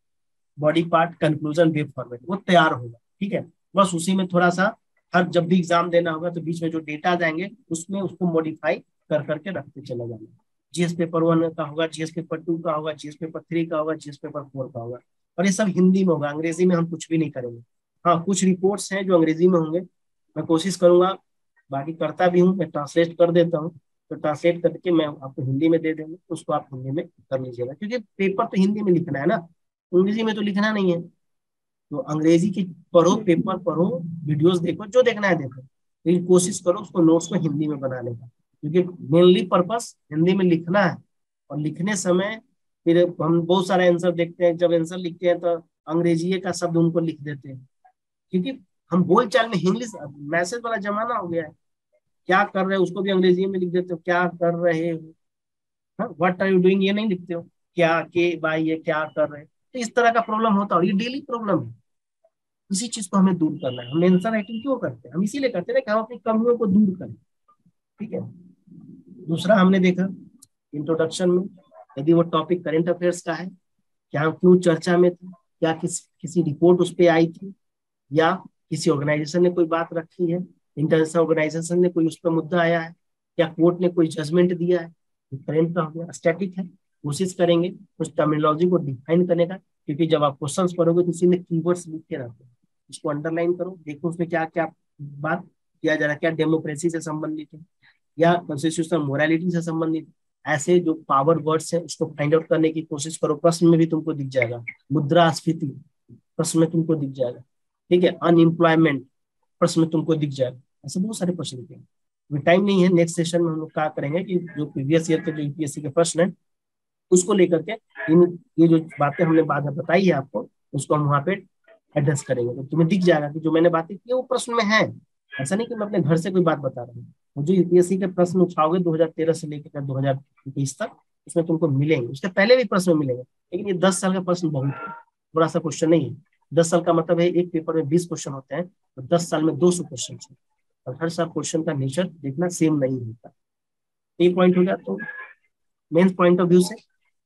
Speaker 1: बॉडी पार्ट, कंक्लूजन, वे फॉर्मेट वो तैयार होगा, ठीक है। बस उसी में थोड़ा सा हर जब भी एग्जाम देना होगा तो बीच में जो डेटा जाएंगे उसमें उसको मॉडिफाई कर करके रखते चले जाना। जीएस पेपर वन का होगा, जीएस पेपर टू का होगा, जीएस पेपर थ्री का होगा, जीएस पेपर फोर का होगा। और ये सब हिंदी में होगा, अंग्रेजी में हम कुछ भी नहीं करेंगे। हाँ, कुछ रिपोर्ट्स हैं जो अंग्रेजी में होंगे, मैं कोशिश करूंगा, बाकी करता भी हूँ, मैं ट्रांसलेट कर देता हूँ। तो ट्रांसलेट करके मैं आपको हिंदी में दे देंगे, उसको आप हिंदी में कर लीजिएगा, क्योंकि पेपर तो हिंदी में लिखना है ना, अंग्रेजी में तो लिखना नहीं है। तो अंग्रेजी की पढ़ो, पेपर पढ़ो, वीडियोस देखो, जो देखना है देखो, लेकिन कोशिश करो उसको नोट्स को हिंदी में बनाने का, क्योंकि मेनली पर्पस हिंदी में लिखना है। और लिखने समय फिर हम बहुत सारे आंसर देखते हैं, जब आंसर लिखते हैं तो अंग्रेजी का शब्द उनको लिख देते हैं, क्योंकि हम बोल चाल में इंग्लिश मैसेज वाला जमाना हो गया है। क्या कर रहे हो उसको भी अंग्रेजी में लिख देते हो, क्या कर रहे हो, व्हाट आर यू डूइंग ये नहीं लिखते हो, क्या के बाय ये क्या कर रहे हैं। तो इस तरह का प्रॉब्लम होता है और ये डेली प्रॉब्लम है। इसी चीज को हमें दूर करना है। हम आंसर राइटिंग क्यों करते हैं? हम इसीलिए करते हैं कि हम अपनी कमियों को दूर करें, ठीक है। दूसरा हमने देखा इंट्रोडक्शन में, यदि वो टॉपिक करंट अफेयर्स का है, क्या क्यों चर्चा में था, क्या किस किसी रिपोर्ट उस पर आई थी, या किसी ऑर्गेनाइजेशन ने कोई बात रखी है, इंटरनेशनल ऑर्गेनाइजेशन ने कोई उस पर मुद्दा आया है, या कोर्ट ने कोई जजमेंट दिया है, करंट का हो गया। स्टैटिक है, कोशिश करेंगे उस टर्मिनोलॉजी को डिफाइन करने का, क्योंकि जब आप क्वेश्चंस पढ़ोगे तो उसी में कीवर्ड्स लिख के रहते हैं, उसको अंडरलाइन करो, देखो उसमें क्या क्या बात किया जा रहा है, क्या डेमोक्रेसी से संबंधित है या कॉन्स्टिट्यूशनल मोरालिटी से संबंधित। ऐसे जो पावर वर्ड्स हैं उसको फाइंड आउट करने की कोशिश करो। प्रश्न में भी तुमको दिख जाएगा, मुद्रास्फीति प्रश्न में तुमको दिख जाएगा, ठीक है। अनएम्प्लॉयमेंट प्रश्न में तुमको दिख जाएगा। ऐसे बहुत सारे प्रश्न दिखे। अभी टाइम नहीं है, नेक्स्ट सेशन में हम लोग क्या करेंगे कि जो प्रीवियस ईयर के जो यूपीएससी के प्रश्न है उसको लेकर के इन ये जो बातें हमने बाद में बताई है आपको, उसको हम वहाँ पे एड्रेस करेंगे। तो तुम्हें दिख जाएगा कि जो मैंने बातें की वो प्रश्न में है। ऐसा नहीं कि मैं अपने घर से कोई बात बता रहा हूँ। वो जो यूपीएससी के प्रश्न उठाओगे दो हज़ार तेरह से लेकर दो हज़ार बीस तक, उसमें तुमको मिलेंगे, उसके पहले भी प्रश्न मिलेंगे। लेकिन ये दस साल का प्रश्न बहुत है, थोड़ा सा क्वेश्चन नहीं है। दस साल का मतलब है एक पेपर में बीस क्वेश्चन होते हैं, तो दस साल में दो सौ क्वेश्चन है, और हर साल क्वेश्चन का नेचर देखना सेम नहीं होता। ये पॉइंट हो गया। तो मेन पॉइंट ऑफ व्यू से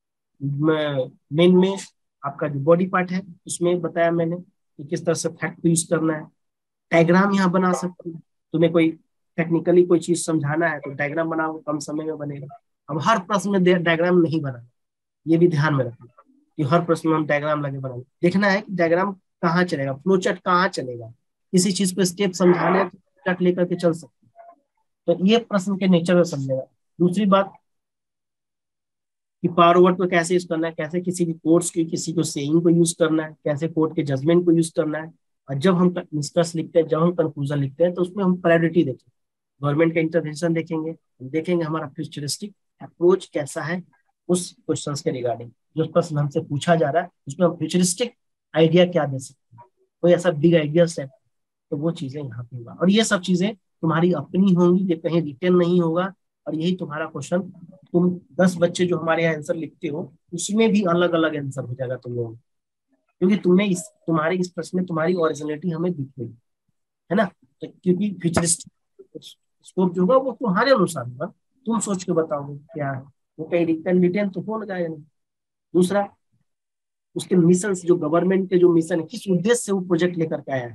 Speaker 1: मेन में आपका जो बॉडी पार्ट है उसमें बताया मैंने कि किस तरह से फैक्ट को यूज करना है। डायग्राम यहाँ बना सकते हो, तुम्हें कोई टेक्निकली कोई चीज समझाना है तो डायग्राम बनाओ, कम समय में बनेगा। अब हर प्रश्न में डायग्राम नहीं बनाना, ये भी ध्यान में रखना कि हर प्रश्न में हम डायग्राम लगे बनाए। देखना है कि डायग्राम कहाँ चलेगा, फ्लो चार्ट कहाँ चलेगा, किसी चीज पे स्टेप समझाने चार्ट लेकर के चल सकते हैं। तो ये प्रश्न के नेचर में समझेगा। दूसरी बात कि पावर वर्ड को कैसे यूज करना है, कैसे किसी भी कोर्ट्स की किसी को सेइंग को यूज करना है, कैसे कोर्ट के जजमेंट को यूज करना है, और जब हम निष्कर्ष लिखते हैं, जब हम कंक्लूजन लिखते हैं, तो उसमें हम प्रायोरिटी देखें, गवर्नमेंट का इंटरवेंशन देखेंगे, हम देखेंगे हमारा फ्यूचरिस्टिक अप्रोच कैसा है उस क्वेश्चन के रिगार्डिंग, जो प्रश्न हमसे पूछा जा रहा है उसमें हम फ्यूचरिस्टिक आइडिया क्या दे सकते हैं, कोई ऐसा बिग आइडिया है, तो वो चीजें यहाँ पे होगा। और ये सब चीजें तुम्हारी अपनी होंगी, ये कहीं रिटर्न नहीं होगा। और यही तुम्हारा क्वेश्चन, तुम दस बच्चे जो हमारे यहाँ आंसर लिखते हो, उसमें भी अलग अलग आंसर हो जाएगा तुम लोगों को, क्योंकि तुमने इस तुम्हारे इस प्रश्न में तुम्हारी ओरिजिनलिटी हमें दिख गई है ना। तो क्योंकि फ्यूचरिस्टिक स्कोप जो होगा वो तुम्हारे अनुसार होगा, तुम सोच के बताओगे क्या है, वो कहीं रिटर्न रिटर्न तो हो लगाया नहीं। दूसरा, उसके मिशन, जो गवर्नमेंट के जो मिशन है, किस उद्देश्य से वो प्रोजेक्ट लेकर के आया है,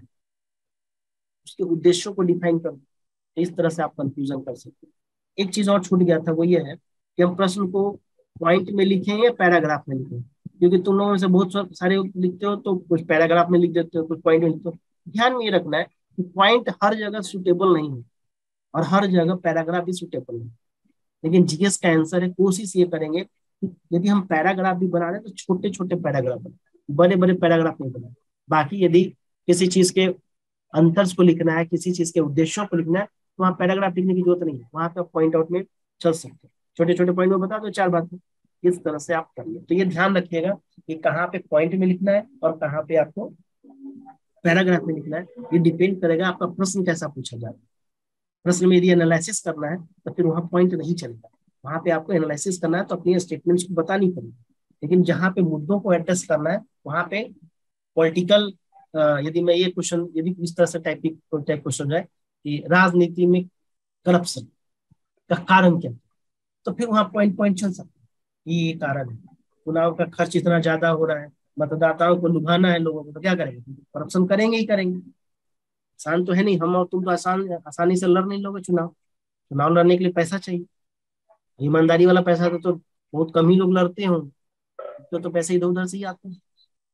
Speaker 1: उसके उद्देश्यों को डिफाइन कर, इस तरह से आप कंफ्यूजन कर सकते हैं। एक चीज और छूट गया था, वो ये है कि हम प्रश्न को पॉइंट में लिखें या पैराग्राफ में लिखें, क्योंकि तुम लोगों में से बहुत सारे लिखते हो, तो कुछ पैराग्राफ में लिख देते हो, कुछ पॉइंट में लिखते हो। ध्यान में ये रखना है कि पॉइंट हर जगह सुटेबल नहीं है और हर जगह पैराग्राफ भी सुटेबल नहीं। लेकिन जीएस का आंसर है, कोशिश ये करेंगे कि यदि हम पैराग्राफ भी बना रहे हैं तो छोटे छोटे पैराग्राफ बनाए, बड़े बड़े पैराग्राफ नहीं बनाए। बाकी यदि किसी चीज के अंतर्स को लिखना है, किसी चीज के उद्देश्यों को लिखना है, तो वहाँ पैराग्राफ लिखने की जरूरत नहीं है, वहां पे पॉइंट आउट में चल सकते हैं, छोटे छोटे पॉइंट में बता दो चार बातें, इस तरह से आप करिए। तो ये ध्यान रखिएगा कि कहाँ पे पॉइंट में लिखना है और कहाँ पे आपको पैराग्राफ में लिखना है। ये डिपेंड करेगा आपका प्रश्न कैसा पूछा जाए। प्रश्न में यदि एनालिसिस करना है तो फिर वहाँ पॉइंट नहीं चलेगा, वहां पे आपको एनालिसिस करना है तो अपनी स्टेटमेंट्स को बतानी पड़ेगी। लेकिन जहाँ पे मुद्दों को एड्रेस करना है, वहां पे पॉलिटिकल, यदि मैं ये क्वेश्चन, यदि इस तरह से टाइप टाइप क्वेश्चन है कि राजनीति में करप्शन का कारण क्या है, तो फिर वहां पॉइंट पॉइंट चल सकता है, ये कारण है, चुनाव का खर्च इतना ज्यादा हो रहा है, मतदाताओं को लुभाना है लोगों को, तो क्या करेंगे, करप्शन करेंगे ही करेंगे। आसान तो है नहीं, हम और तुम तो आसान आसानी से लड़ नहीं लोगे चुनाव, चुनाव लड़ने के लिए पैसा चाहिए, ईमानदारी वाला पैसा तो, तो बहुत कम ही लोग लड़ते हों, तो, तो पैसे इधर उधर से ही आते हैं।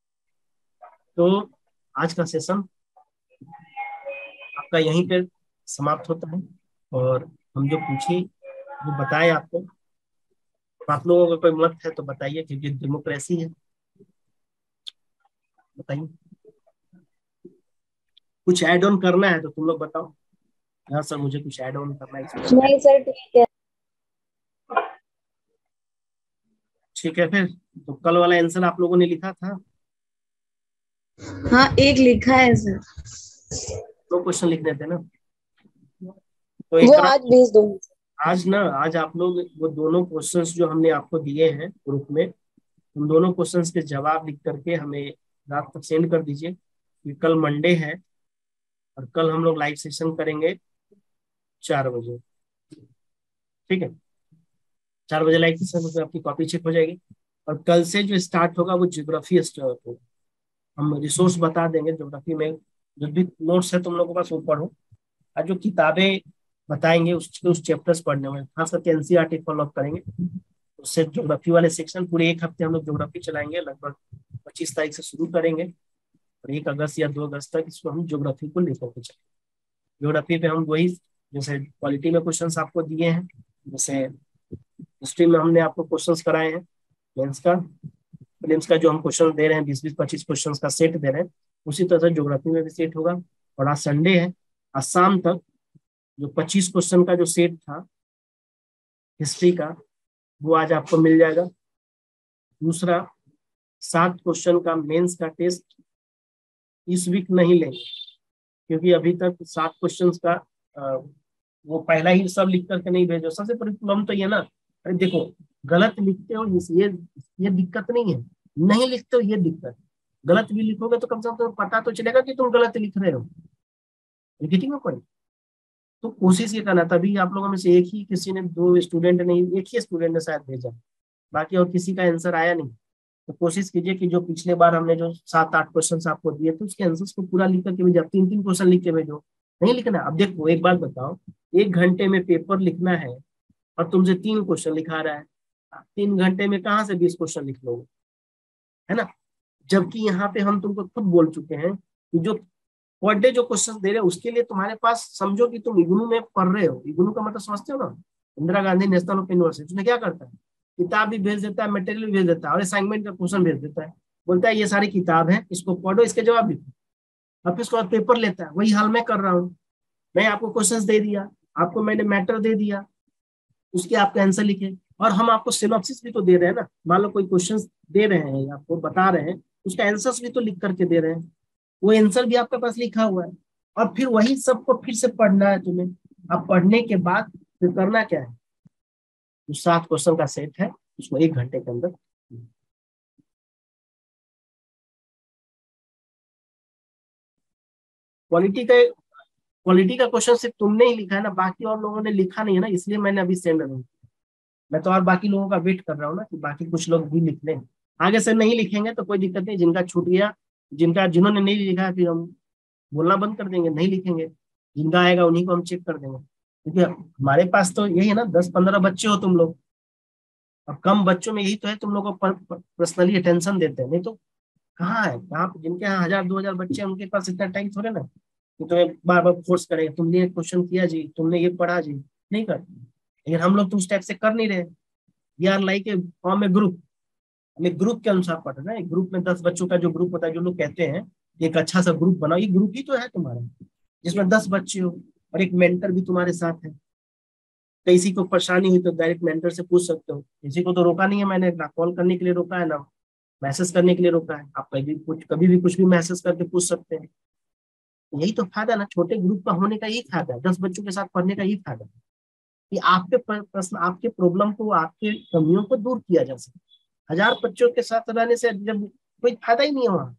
Speaker 1: तो आज का सेशन आपका यहीं पे समाप्त होता है, और हम जो पूछे, जो बताए आपको, आप लोगों का कोई मत है तो बताइए, क्योंकि डेमोक्रेसी है, बताइए। कुछ ऐड ऑन करना है तो तुम लोग बताओ। हाँ सर, मुझे कुछ ऐड ऑन करना है इसमें।
Speaker 2: नहीं सर, ठीक है।
Speaker 1: ठीक है, फिर तो कल वाला आंसर आप लोगों ने लिखा था?
Speaker 2: हाँ, एक लिखा है सर।
Speaker 1: दो क्वेश्चन लिखने थे ना, तो
Speaker 2: वो
Speaker 1: एक काम,
Speaker 2: आज भेज दो।
Speaker 1: आज ना, आज आप लोग वो दोनों क्वेश्चंस जो हमने आपको दिए हैं ग्रुप में, उन दोनों क्वेश्चंस के जवाब लिख करके हमें रात तक सेंड कर दीजिए, कि कल मंडे है और कल हम लोग लाइव सेशन करेंगे चार बजे। ठीक है, चार बजे लाइव सेशन में आपकी कॉपी चेक हो जाएगी। और कल से जो स्टार्ट होगा वो ज्योग्राफी स्टार्ट होगा, हम रिसोर्स बता देंगे ज्योग्राफी में, जो भी नोट्स है तुम लोगों के पास वो पढ़ो, और जो किताबें बताएंगे उस उस चैप्टर्स पढ़ने में, खास करके एनसीईआरटी फॉलो अप करेंगे। उससे ज्योग्राफी वाले सेक्शन पूरे एक हफ्ते हम लोग ज्योग्राफी चलाएंगे, लगभग पच्चीस तारीख से शुरू करेंगे और एक अगस्त या दो अगस्त तक इसको हम ज्योग्राफी को लेकर के चलेंगे। ज्योग्राफी पे हम वही, जैसे क्वालिटी में क्वेश्चन आपको दिए हैं, जैसे हिस्ट्री में हमने आपको क्वेश्चन कराए हैं, मेंस का प्रीलिम्स का जो हम क्वेश्चन दे रहे हैं, बीस बीस पच्चीस क्वेश्चन का सेट दे रहे हैं, उसी तरह से ज्योग्राफी में भी सेट होगा। और आज संडे है, आज शाम तक जो पच्चीस क्वेश्चन का जो सेट था हिस्ट्री का, वो आज आपको मिल जाएगा। दूसरा, सात क्वेश्चन का मेंस का टेस्ट इस वीक नहीं लेंगे, क्योंकि अभी तक सात क्वेश्चंस का आ, वो पहला ही सब लिख करके नहीं भेजो। सबसे बड़ी प्रॉब्लम तो ये ना, अरे देखो, गलत लिखते हो ये ये दिक्कत नहीं है, नहीं लिखते हो ये दिक्कत है। गलत भी लिखोगे तो कम से कम तो पता तो चलेगा कि तुम गलत लिख रहे हो, लिखिंग पॉइंट। तो कोशिश ये करना, तभी आप लोगों में से एक ही किसी ने, दो स्टूडेंट ने, एक ही स्टूडेंट ने शायद भेजा, बाकी और किसी का आंसर आया नहीं। तो कोशिश कीजिए कि जो पिछले बार हमने जो सात आठ क्वेश्चन आपको दिए थे उसके आंसर्स को पूरा लिख करके भेजो, तीन तीन क्वेश्चन लिख के भेजो, नहीं लिखना। अब देखो, एक बात बताओ, एक घंटे में पेपर लिखना है और तुमसे तीन क्वेश्चन लिखा रहा है, तीन घंटे में कहाँ से बीस क्वेश्चन लिख लोगे, है ना। जबकि यहाँ पे हम तुमको खुद बोल चुके हैं कि जो पर डे जो क्वेश्चन दे रहे हैं उसके लिए तुम्हारे पास, समझो कि तुम इग्नू में पढ़ रहे हो, इग्नू का मतलब समझते हो ना, Indira Gandhi national open university, उसने क्या करता है, किताब भी भेज देता है, मटेरियल भी भेज देता है और असाइनमेंट का क्वेश्चन भेज देता है, बोलता है ये सारी किताब है, इसको पढ़ो, इसके जवाब लिखो। अब उसके बाद पेपर लेता है, वही हाल मैं कर रहा हूँ। मैं आपको क्वेश्चंस दे दिया, आपको मैंने मैटर दे दिया, उसके आपके आंसर लिखे, और हम आपको सिनॉप्सिस भी तो दे रहे हैं ना। मान लो कोई क्वेश्चंस दे रहे हैं, आपको बता रहे हैं, उसका आंसर्स भी तो लिख करके दे रहे हैं, वो आंसर भी आपके पास लिखा हुआ है, और फिर वही सबको फिर से पढ़ना है तुम्हें। अब पढ़ने के बाद फिर करना क्या है, जो सात क्वेश्चन का सेट है उसको एक घंटे के अंदर। क्वालिटी का क्वालिटी का क्वेश्चन सिर्फ तुमने ही लिखा है ना, बाकी और लोगों ने लिखा नहीं है ना, इसलिए मैंने अभी सेंड नहीं किया। मैं तो और बाकी लोगों का वेट कर रहा हूँ ना, कि बाकी कुछ लोग भी लिख लें। आगे से नहीं लिखेंगे तो कोई दिक्कत नहीं, जिनका छूट गया, जिनका जिन्होंने नहीं लिखा फिर हम बोलना बंद कर देंगे, नहीं लिखेंगे। जिनका आएगा उन्हीं को हम चेक कर देंगे, क्योंकि हमारे पास तो यही है ना, दस पंद्रह बच्चे हो तुम लोग। अब कम बच्चों में यही तो है, तुम लोग को पर्सनली अटेंशन देते हैं, नहीं तो कहाँ है, कहाँ पे जिनके यहाँ हजार दो हजार बच्चे हैं उनके पास इतना टाइम थोड़े ना कि तुम्हें बार बार फोर्स करेगा, तुमने ये क्वेश्चन किया जी, तुमने ये पढ़ा जी, नहीं करते। लेकिन हम लोग तो उस टाइप से कर नहीं रहे। We are like a form a group, हम एक ग्रुप के अनुसार पढ़ रहे हैं। एक ग्रुप में दस बच्चों का जो ग्रुप होता है, जो लोग कहते हैं एक अच्छा सा ग्रुप बनाओ, ये ग्रुप ही तो है तुम्हारा, जिसमें दस बच्चे हो और एक मेंटर भी तुम्हारे साथ है। किसी को परेशानी हुई तो डायरेक्ट मेंटर से पूछ सकते हो, किसी को तो रोका नहीं है मैंने, ना कॉल करने के लिए रोका है, ना मैसेज करने के लिए रोका है। आप कभी कुछ कभी भी कुछ भी मैसेज करके पूछ सकते हैं। यही तो फायदा ना, छोटे ग्रुप का होने का, यही फायदा है, दस बच्चों के साथ पढ़ने का, यही फायदा है कि आपके प्रश्न, आपके प्रॉब्लम को, आपके कमियों को दूर किया जा सके। हजार बच्चों के साथ रहने से जब कोई फायदा ही नहीं है वहां।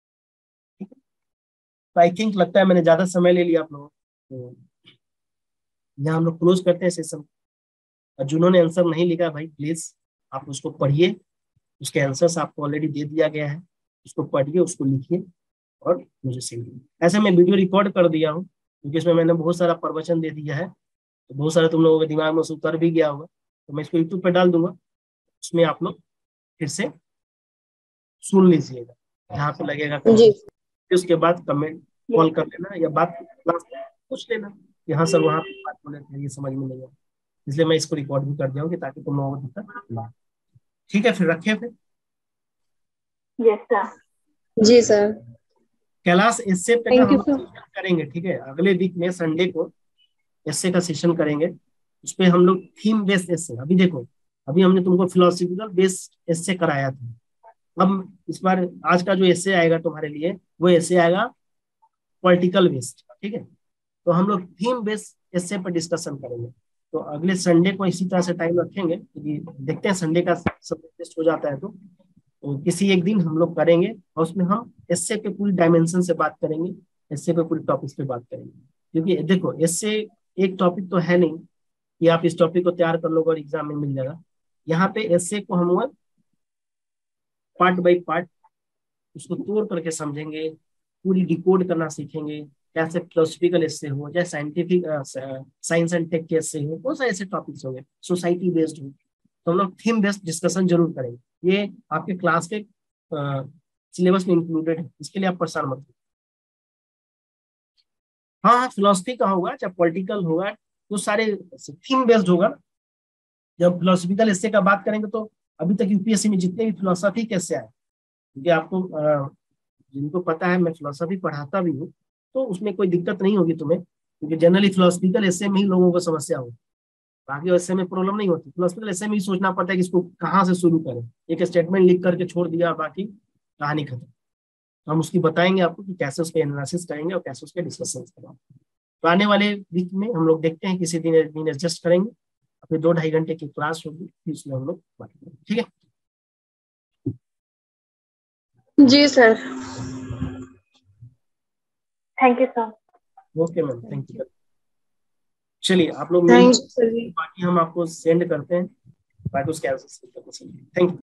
Speaker 1: तो आई थिंक लगता है मैंने ज्यादा समय ले लिया आप लोगों को, तो यहाँ हम लोग क्लोज करते हैं सेशन। और जिन्होंने आंसर नहीं लिखा भाई प्लीज आप उसको पढ़िए, उसके आंसर्स आपको ऑलरेडी दे दिया गया है, उसको पढ़िए, उसको लिखिए और मुझे सेंड कीजिए। ऐसे मैं वीडियो रिकॉर्ड कर दिया हूँ, क्योंकि इसमें मैंने बहुत सारा प्रवचन दे दिया है, तो बहुत सारे तुम लोगों के दिमाग में उतर भी गया होगा, तो मैं इसको यूट्यूब पे डाल दूंगा, उसमें आप लोग फिर से सुन लीजिएगा, जहाँ पे लगेगा
Speaker 2: जी।
Speaker 1: फिर उसके बाद कमेंट कॉल कर लेना या बात क्लास में पूछ लेना कि हाँ सर वहाँ पे बात बोले थे ये समझ में नहीं आया, इसलिए मैं इसको रिकॉर्ड भी कर दिया हूँ कि ताकि तुम लोगों को दिक्कत ना हो। ठीक है, फिर रखें फिर।
Speaker 2: Yes sir. जी सर।
Speaker 1: कैलाश एस्से पे ना
Speaker 2: थैंक
Speaker 1: हम
Speaker 2: यू
Speaker 1: लोग
Speaker 2: सर।
Speaker 1: सेशन करेंगे, ठीक है, अगले वीक में संडे को एस्से का सेशन करेंगे। उस पे हम लोग थीम बेस्ड एस्से, अभी देखो अभी हमने तुमको फिलोसफिकल बेस्ड एस्से कराया था, अब इस बार आज का जो एस्से आएगा तुम्हारे लिए वो एस्से आएगा पॉलिटिकल बेस्ड, ठीक है। तो हम लोग थीम बेस्ड एस्से पर डिस्कशन करेंगे। तो अगले संडे को इसी तरह से टाइम रखेंगे, क्योंकि देखते हैं संडे का सब टेस्ट हो जाता है तो, तो किसी एक दिन हम लोग करेंगे, और उसमें हम एस्से पे पूरी डायमेंशन से बात करेंगे, एस्से पे पूरी टॉपिक्स पे बात करेंगे। क्योंकि देखो एस्से एक टॉपिक तो है नहीं कि आप इस टॉपिक को तैयार कर लोगे और एग्जाम में मिल जाएगा। यहाँ पे एस्से को हम लोग पार्ट बाई पार्ट उसको तोड़ करके समझेंगे, पूरी डिकोड करना सीखेंगे, कैसे फिलोसफिकल एस्से हो, चाहे साइंटिफिक साइंस एंड टेक के एस्से हो, बहुत सारे ऐसे टॉपिक्स होंगे, सोसाइटी बेस्ड हो। तो हम लोग थीम बेस्ड डिस्कशन जरूर करेंगे, ये आपके क्लास के सिलेबस में इंक्लूडेड है, इसके लिए आप परेशान मत हो। हाँ हाँ, फिलोसफी का होगा चाहे पॉलिटिकल होगा, तो सारे थीम बेस्ड होगा। जब फिलोसफिकल एस्से का बात करेंगे तो अभी तक यूपीएससी में जितने भी फिलोसफी के एस्से आए, क्योंकि आपको अ, जिनको पता है मैं फिलोसफी पढ़ाता भी हूँ, तो उसमें कोई दिक्कत नहीं होगी तुम्हें, क्योंकि जनरली फिलोसफिकल एस्से में ही लोगों को समस्या होगी, बाकी एस्से में प्रॉब्लम नहीं होती। फिलोसफिकल एस्से में ही सोचना पड़ता है कि इसको कहाँ से शुरू करें, एक स्टेटमेंट लिख करके छोड़ दिया बाकी कहानी खत्म। तो हम उसकी बताएंगे आपको कि कैसे उसके एनालिसिस करेंगे और कैसे उसके डिस्कशन करेंगे। तो आने वाले वीक में हम लोग देखते हैं किसी दिन दिन एडजस्ट करेंगे, अपनी दो ढाई घंटे की क्लास होगी, फिर उसमें हम लोग बात करेंगे, ठीक है।
Speaker 2: जी sir. Thank you sir.
Speaker 1: Okay ma'am, thank you. चलिए आप लोग
Speaker 2: थैंक
Speaker 1: मिल,
Speaker 2: यू सर।
Speaker 1: बाकी हम आपको सेंड करते हैं, बाकी उसके आंसर थैंक यू।